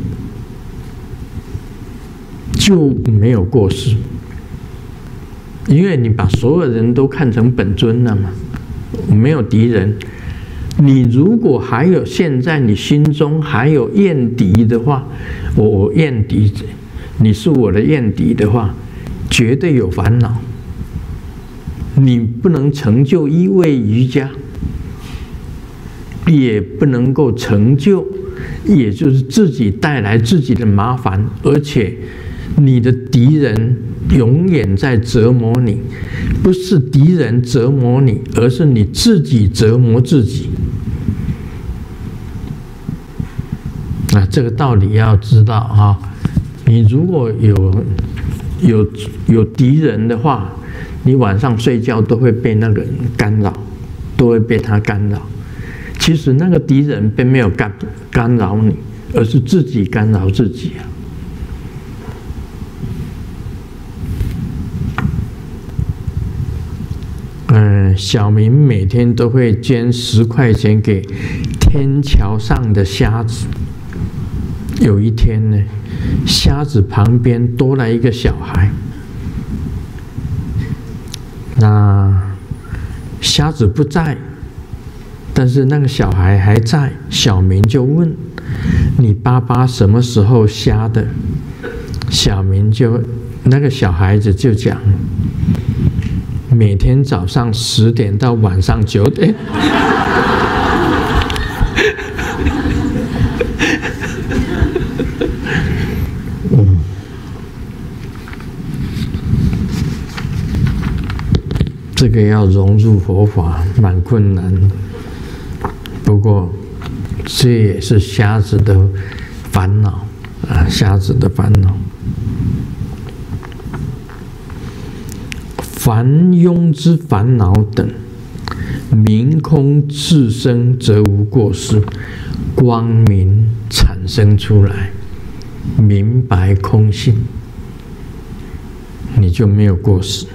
就没有过失，因为你把所有人都看成本尊了嘛，没有敌人。你如果还有现在你心中还有厌敌的话，我厌敌，你是我的厌敌的话，绝对有烦恼。你不能成就一位瑜伽，也不能够成就，也就是自己带来自己的麻烦，而且你的敌人永远在折磨你，不是敌人折磨你，而是你自己折磨自己。这个道理要知道啊！你如果有敌人的话，你晚上睡觉都会被那个人干扰，都会被他干扰。其实那个敌人并没有干扰你，而是自己干扰自己小明每天都会捐10块钱给天桥上的瞎子。有一天呢，瞎子旁边多来一个小孩。那瞎子不在，但是那个小孩还在。小明就问：“你爸爸什么时候瞎的？”那个小孩子就讲：“每天早上10点到晚上9点。”这个要融入佛法蛮困难的，不过这也是瞎子的烦恼瞎子的烦恼。凡庸之烦恼等，明空自生，则无过失。光明产生出来，明白空性，你就没有过失。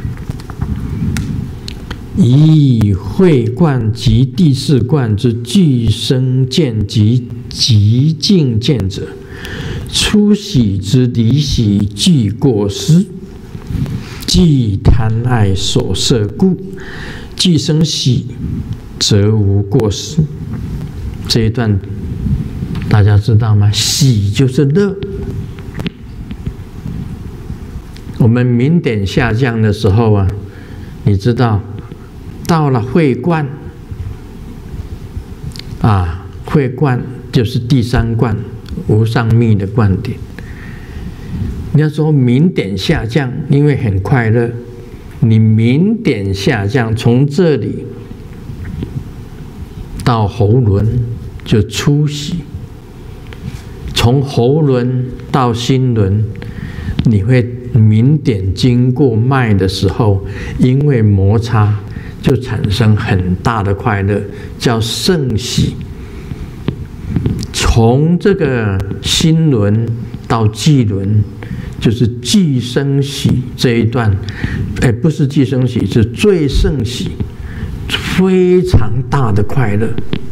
以慧观及第四观之具生见及极境见者，初喜之离喜具过失，即贪爱所摄故，既生喜，则无过失。这一段大家知道吗？喜就是乐。我们明点下降的时候啊，你知道，到了慧观啊，慧观就是第三观，无上密的观点。你要说明点下降，因为很快乐，你明点下降，从这里到喉轮就出喜，从喉轮到心轮，你会明点经过脉的时候，因为摩擦就产生很大的快乐，叫胜喜。从这个心轮到际轮，就是俱生喜这一段，不是俱生喜，是最胜喜，非常大的快乐，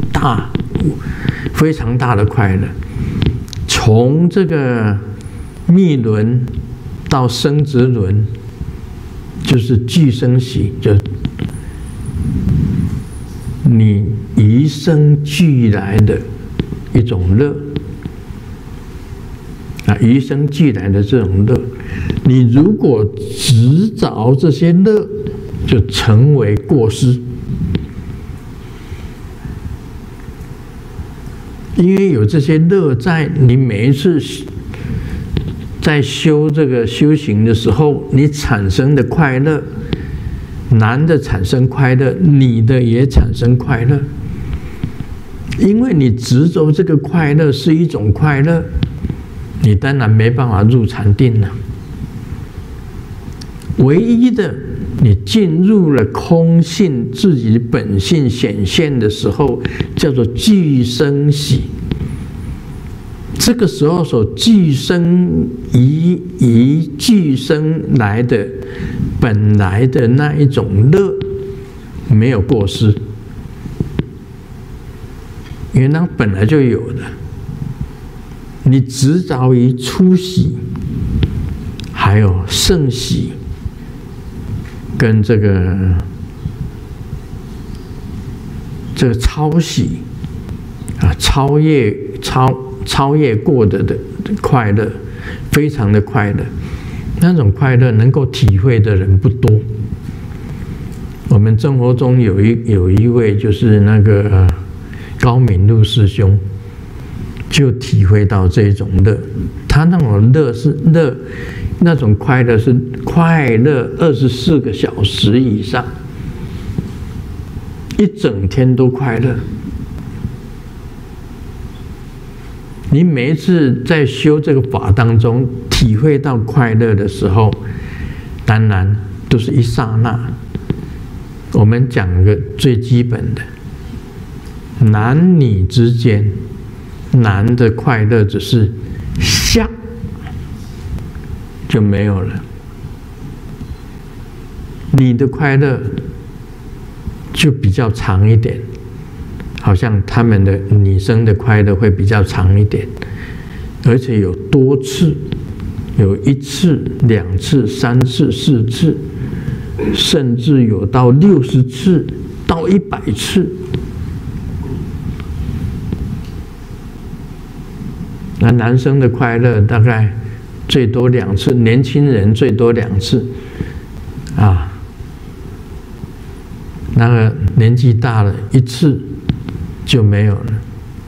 非常大的快乐。从这个密轮到生殖轮，就是俱生喜，就你与生俱来的一种乐啊，与生俱来的这种乐，你如果执着这些乐，就成为过失。因为有这些乐在，你每一次在修这个修行的时候，你产生的快乐，男的产生快乐，女的也产生快乐。因为你执着这个快乐是一种快乐，你当然没办法入禅定了。唯一的，你进入了空性，自己本性显现的时候，叫做俱生喜。这个时候所俱生于俱生来的本来的那一种乐，没有过失，因为那本来就有的。你执着于初喜，还有胜喜，跟这个超喜啊，超越过的快乐，非常的快乐。那种快乐能够体会的人不多。我们生活中有一位就是那个高敏路师兄，就体会到这种乐。他那种乐是乐，那种快乐是快乐24个小时以上，一整天都快乐。你每一次在修这个法当中体会到快乐的时候，当然都是一刹那。我们讲个最基本的，男女之间，男的快乐只是下就没有了，女的快乐就比较长一点。好像他们的女生的快乐会比较长一点，而且有多次，有1次、2次、3次、4次，甚至有到60次到100次。那男生的快乐大概最多2次，年轻人最多2次，啊，那个年纪大了1次。就没有了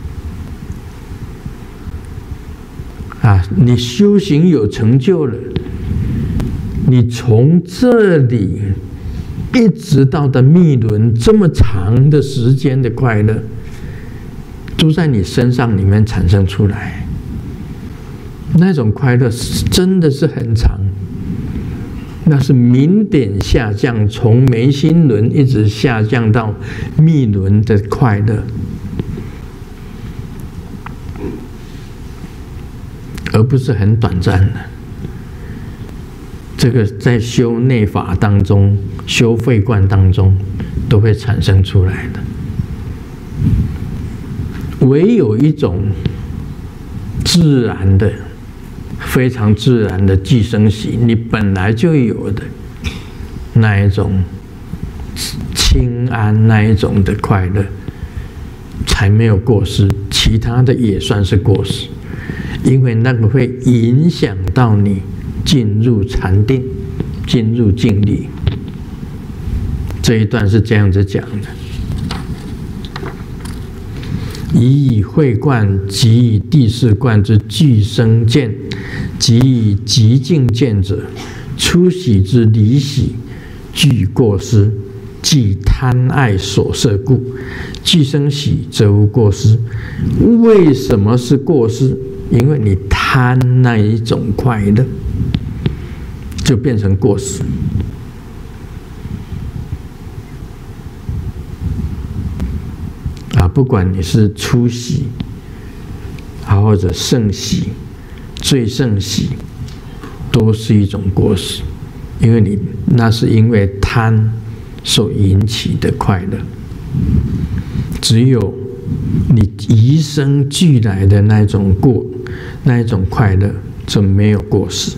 啊！你修行有成就了，你从这里一直到的密轮这么长的时间的快乐，都在你身上里面产生出来。那种快乐真的是很长，那是明点下降，从眉心轮一直下降到密轮的快乐。而不是很短暂的。这个在修内法当中、修慧观当中都会产生出来的。唯有一种自然的、非常自然的俱生喜，你本来就有的那一种清安，那一种的快乐， 才没有过失，其他的也算是过失，因为那个会影响到你进入禅定、进入静理。这一段是这样子讲的：以慧观即以第四观之俱生见，即以极静见者，初喜之离喜，具过失，即贪爱所摄故。俱生喜则无过失。为什么是过失？因为你贪那一种快乐，就变成过失。不管你是初喜或者胜喜、最胜喜，都是一种过失，因为你那是因为贪所引起的快乐。只有你与生俱来的那种快乐，就没有过失。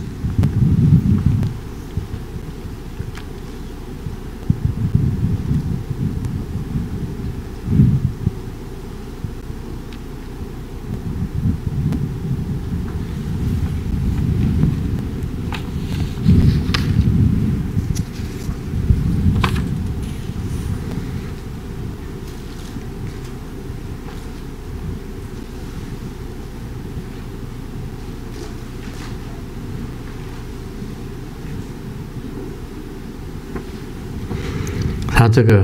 他这个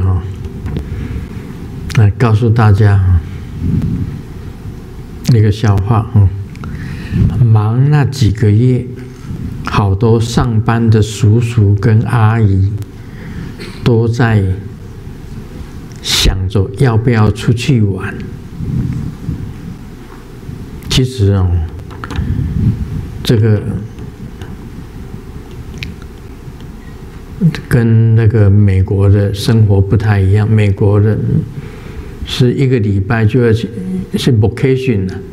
来告诉大家一个笑话忙那几个月，好多上班的叔叔跟阿姨都在想着要不要出去玩。其实这个跟那个美国的生活不太一样，美国人是1个礼拜就要去，是 vacation 啊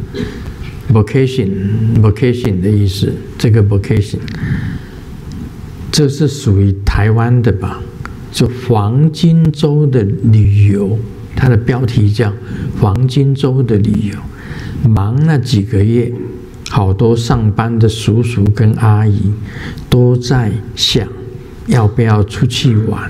vacation 的意思。这个 vacation， 这是属于台湾的吧？就黄金周的旅游，它的标题叫黄金周的旅游。忙那几个月，好多上班的叔叔跟阿姨都在想要不要出去玩。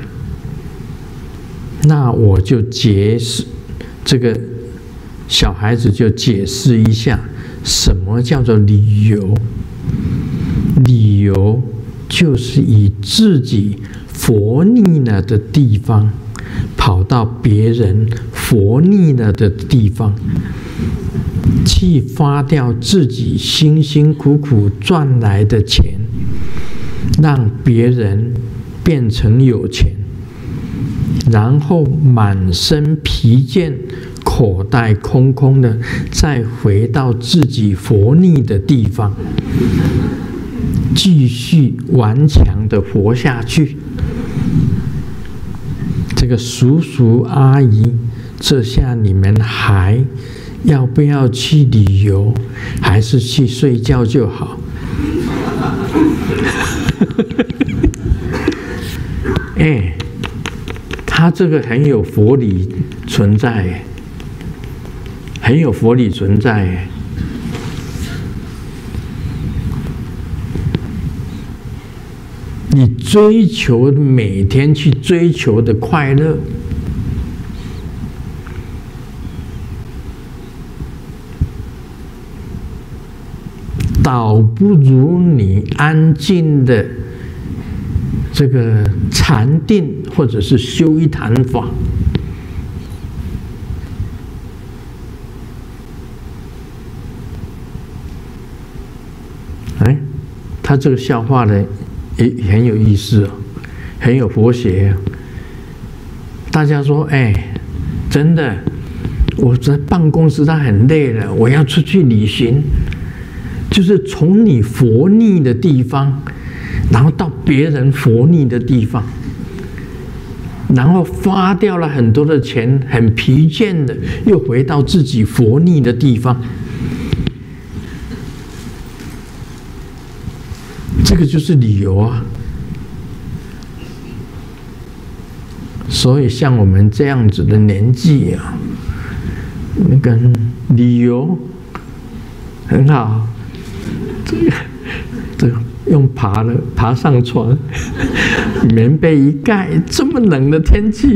那我就解释，这个小孩子就解释一下什么叫做旅游。旅游就是以自己佛逆了的地方跑到别人佛逆了的地方，去花掉自己辛辛苦苦赚来的钱，让别人变成有钱，然后满身疲倦，口袋空空的，再回到自己佛逆的地方，继续顽强的活下去。这个叔叔阿姨，这下你们还要不要去旅游，还是去睡觉就好？他这个很有佛理存在，很有佛理存在。你追求每天去追求的快乐，倒不如你安静的这个禅定，或者是修一坛法。他这个笑话呢也很有意思很有佛学大家说，真的，我在办公室他很累了，我要出去旅行，就是从你佛逆的地方，然后到别人佛逆的地方，然后花掉了很多的钱，很疲倦的又回到自己佛逆的地方。这个就是旅游啊。所以像我们这样子的年纪那个理由很好，这个用爬上床，棉被一盖，这么冷的天气，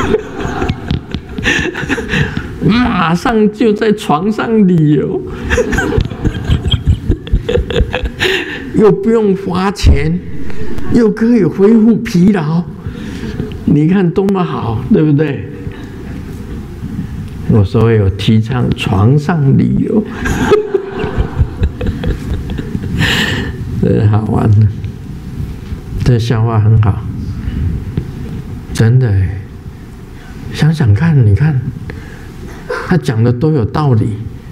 马上就在床上旅游，又不用花钱，又可以恢复疲劳，你看多么好，对不对？我所有提倡床上旅游，这好玩的，这笑话很好，真的，想想看，你看他讲的都有道理。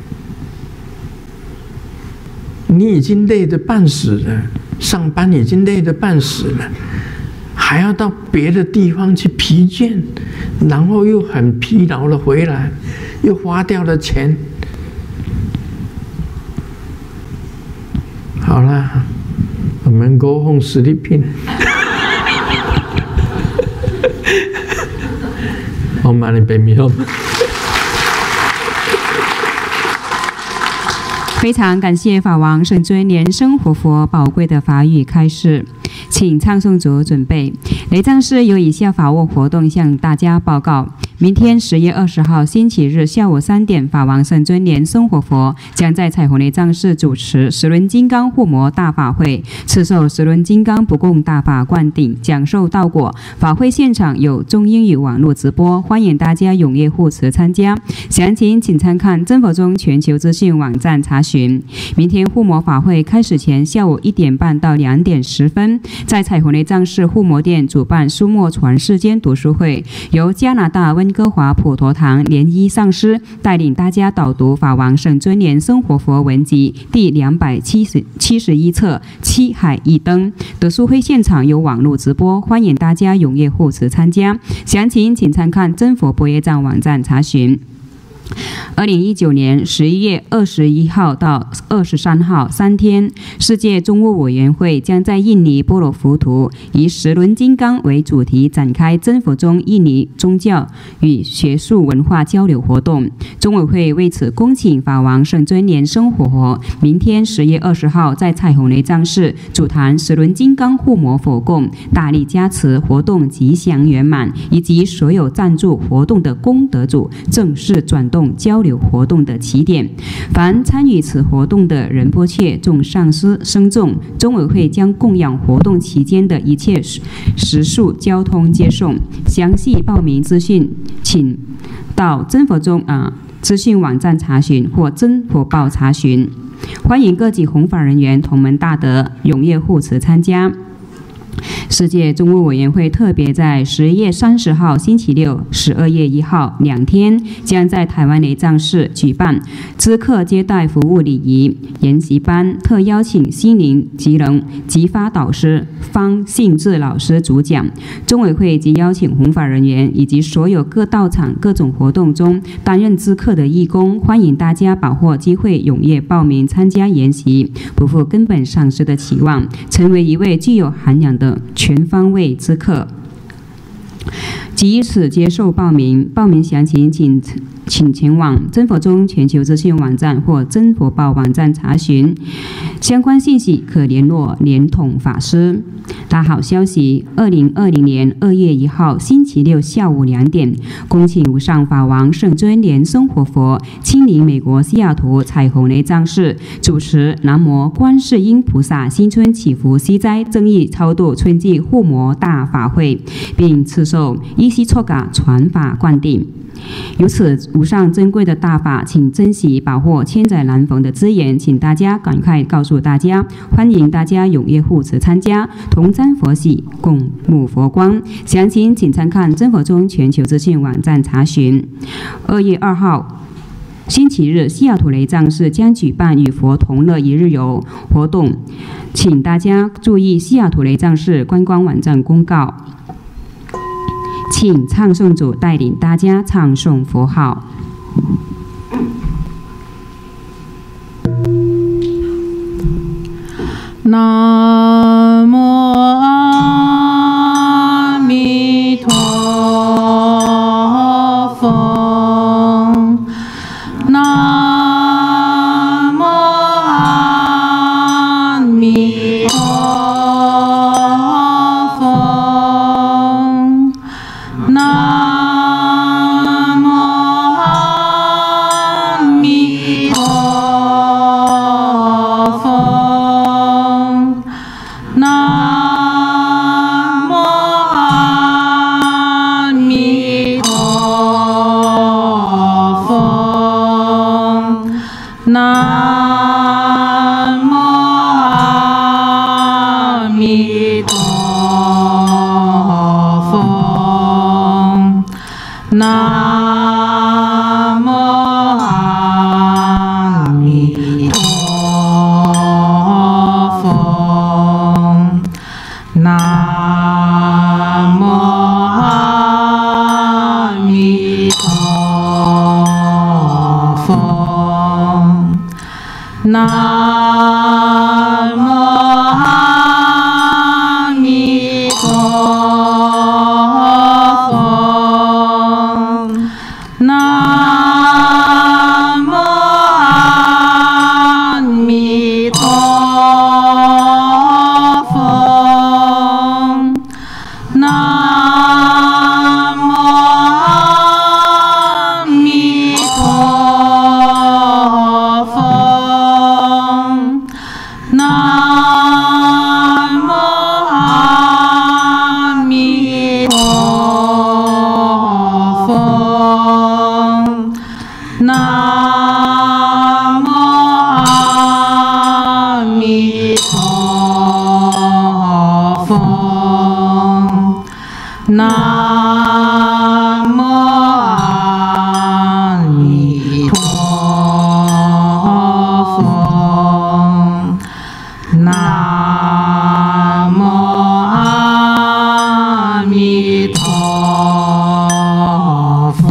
你已经累得半死了，上班已经累得半死了，还要到别的地方去疲倦，然后又很疲劳的回来，又花掉了钱。好啦，我们go home sleeping。我妈你别迷了。 非常感谢法王圣尊莲生活佛宝贵的法语开示，请唱诵组准备。雷藏寺有以下法务活动向大家报告：明天10月20号星期日下午3点，法王圣尊莲生活佛将在彩虹雷藏寺主持十轮金刚护摩大法会，赐授十轮金刚不共大法灌顶，讲授道果。法会现场有中英语网络直播，欢迎大家踊跃护持参加。详情请参看真佛宗全球资讯网站查询。明天护摩法会开始前，下午1点半到2点10分，在彩虹雷藏寺护摩殿主办书墨传世间读书会，由加拿大温哥华普陀堂莲一上师带领大家导读法王圣尊莲生活佛文集第271册七海一灯。读书会现场有网络直播，欢迎大家踊跃护持参加。详情请参看真佛博业藏网站查询。2019年11月21号到23号3天，世界中务委员会将在印尼波罗浮屠以十轮金刚为主题展开真佛宗印尼宗教与学术文化交流活动。中委会为此恭请法王圣尊莲生活佛明天10月20号在彩虹雷藏寺主坛十轮金刚护摩佛供，大力加持活动吉祥圆满，以及所有赞助活动的功德主正式转动交流活动的起点。凡参与此活动的仁波切众上师僧众，中委会将供养活动期间的一切食宿交通接送。详细报名资讯请到真佛宗资讯网站查询或真佛报查询。欢迎各级弘法人员同门大德踊跃护持参加。世界中务委员会特别在10月30号星期六、12月1号2天，将在台湾雷藏寺举办知客接待服务礼仪研习班，特邀请心灵吉能吉发导师方信智老师主讲。中委会即邀请弘法人员以及所有各道场各种活动中担任知客的义工，欢迎大家把握机会踊跃报名参加研习，不负根本上师的期望，成为一位具有涵养的全方位知客。即此接受报名，报名详情请前往真佛宗全球资讯网站或真佛报网站查询，相关信息可联络莲统法师。大好消息！2020年2月1号星期六下午2点，恭请无上法王圣尊莲生活佛亲临美国西雅图彩虹雷藏寺，主持南无观世音菩萨新春祈福息灾增益超度春季护摩大法会，并赐授依西错嘎传法灌顶。由此无上珍贵的大法，请珍惜把握，千载难逢的资源，请大家赶快告诉大家，欢迎大家踊跃护持参加，同沾佛喜，共沐佛光。详情请参看真佛宗全球资讯网站查询。2月2号星期日，西雅图雷藏寺将举办与佛同乐一日游活动，请大家注意西雅图雷藏寺观光网站公告。请唱诵组带领大家唱诵佛号。 南无阿弥陀佛， 南无阿弥陀佛，南无阿弥陀佛，南无阿弥陀佛，南无阿弥陀佛，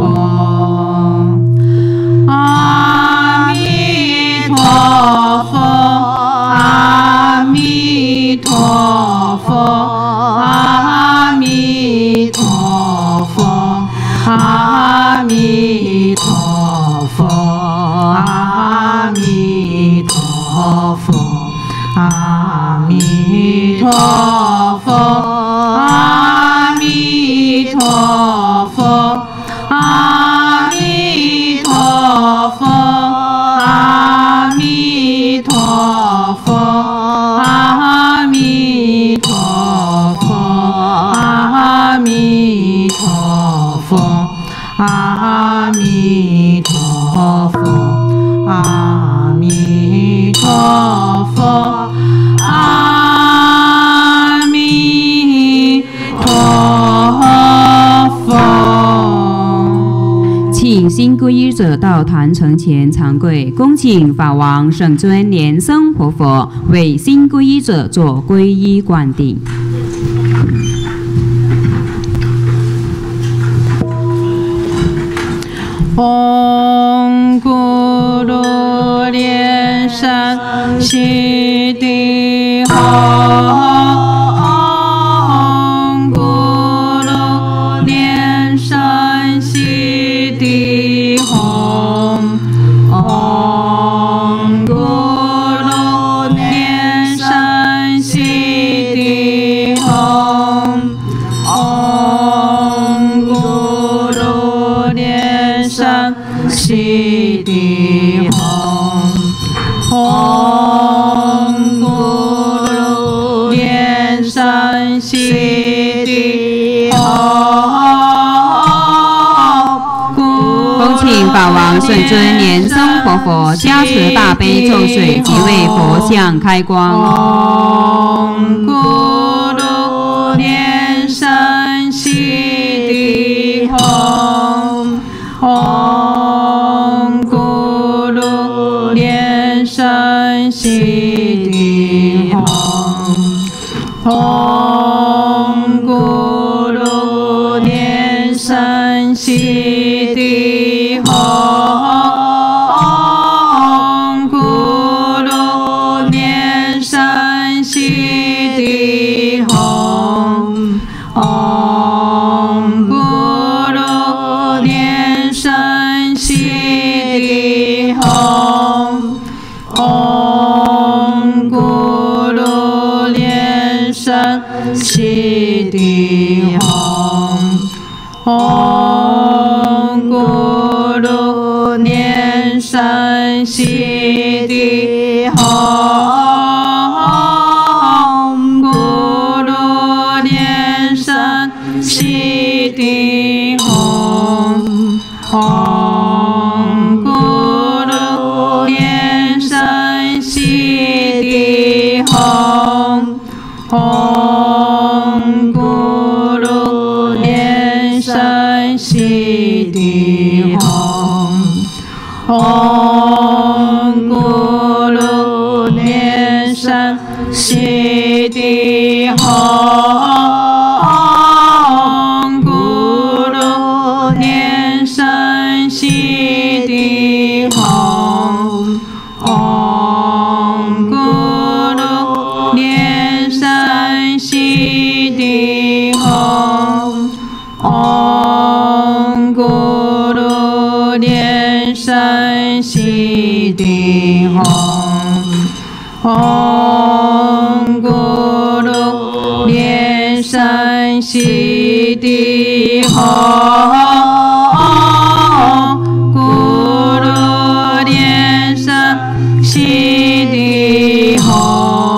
阿弥陀佛，阿弥陀佛，阿弥陀佛，阿弥陀佛，阿弥陀佛，阿弥陀佛，阿弥陀佛，阿弥陀佛，阿弥陀佛，阿弥陀佛，阿弥陀佛，阿弥陀佛，阿弥陀佛，阿弥陀佛。 请新皈依者到坛城前长跪，恭请法王圣尊莲生活佛为新皈依者做皈依灌顶。 嗡咕噜莲山悉地吽，嗡咕噜莲山悉地吽，嗡咕噜莲山悉地吽，嗡咕噜莲山悉地吽，嗡咕噜莲山悉地吽。 恭请法王圣尊莲生活佛加持大悲咒水，即为佛像开光。 嗡咕噜莲山悉地吽，嗡咕噜莲山悉地吽，嗡咕噜莲山悉地吽，嗡咕噜莲山悉地吽，嗡咕噜莲山悉地吽，嗡咕噜莲山悉地吽，嗡咕噜莲山悉地吽，嗡咕噜莲山悉地吽，嗡咕噜莲山悉地吽，嗡咕噜莲山悉地吽，嗡咕噜莲山悉地吽，嗡咕噜莲山悉地吽，嗡咕噜莲山悉地吽，嗡咕噜莲山悉地吽，嗡咕噜莲山悉地吽，咕噜莲山悉地吽。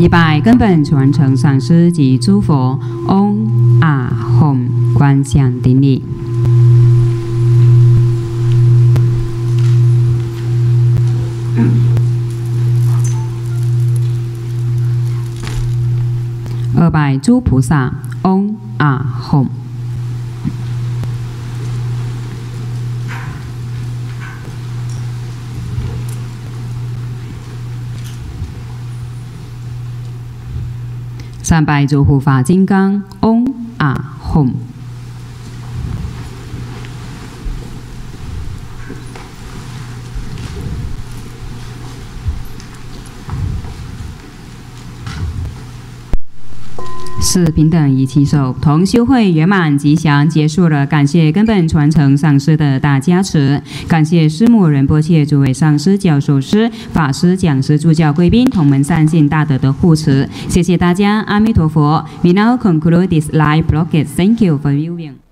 一拜根本传承上师及诸佛嗡啊吽观想顶礼。二拜诸菩萨嗡啊吽。三拜诸护法金刚嗡啊吽。四平等一起手，同修会圆满吉祥结束了。感谢根本传承上师的大加持，感谢师母仁波切诸位上师、教授师、法师、讲师、助教贵宾、同门善信大德的护持，谢谢大家，阿弥陀佛。We now conclude this live broadcast. Thank you for viewing.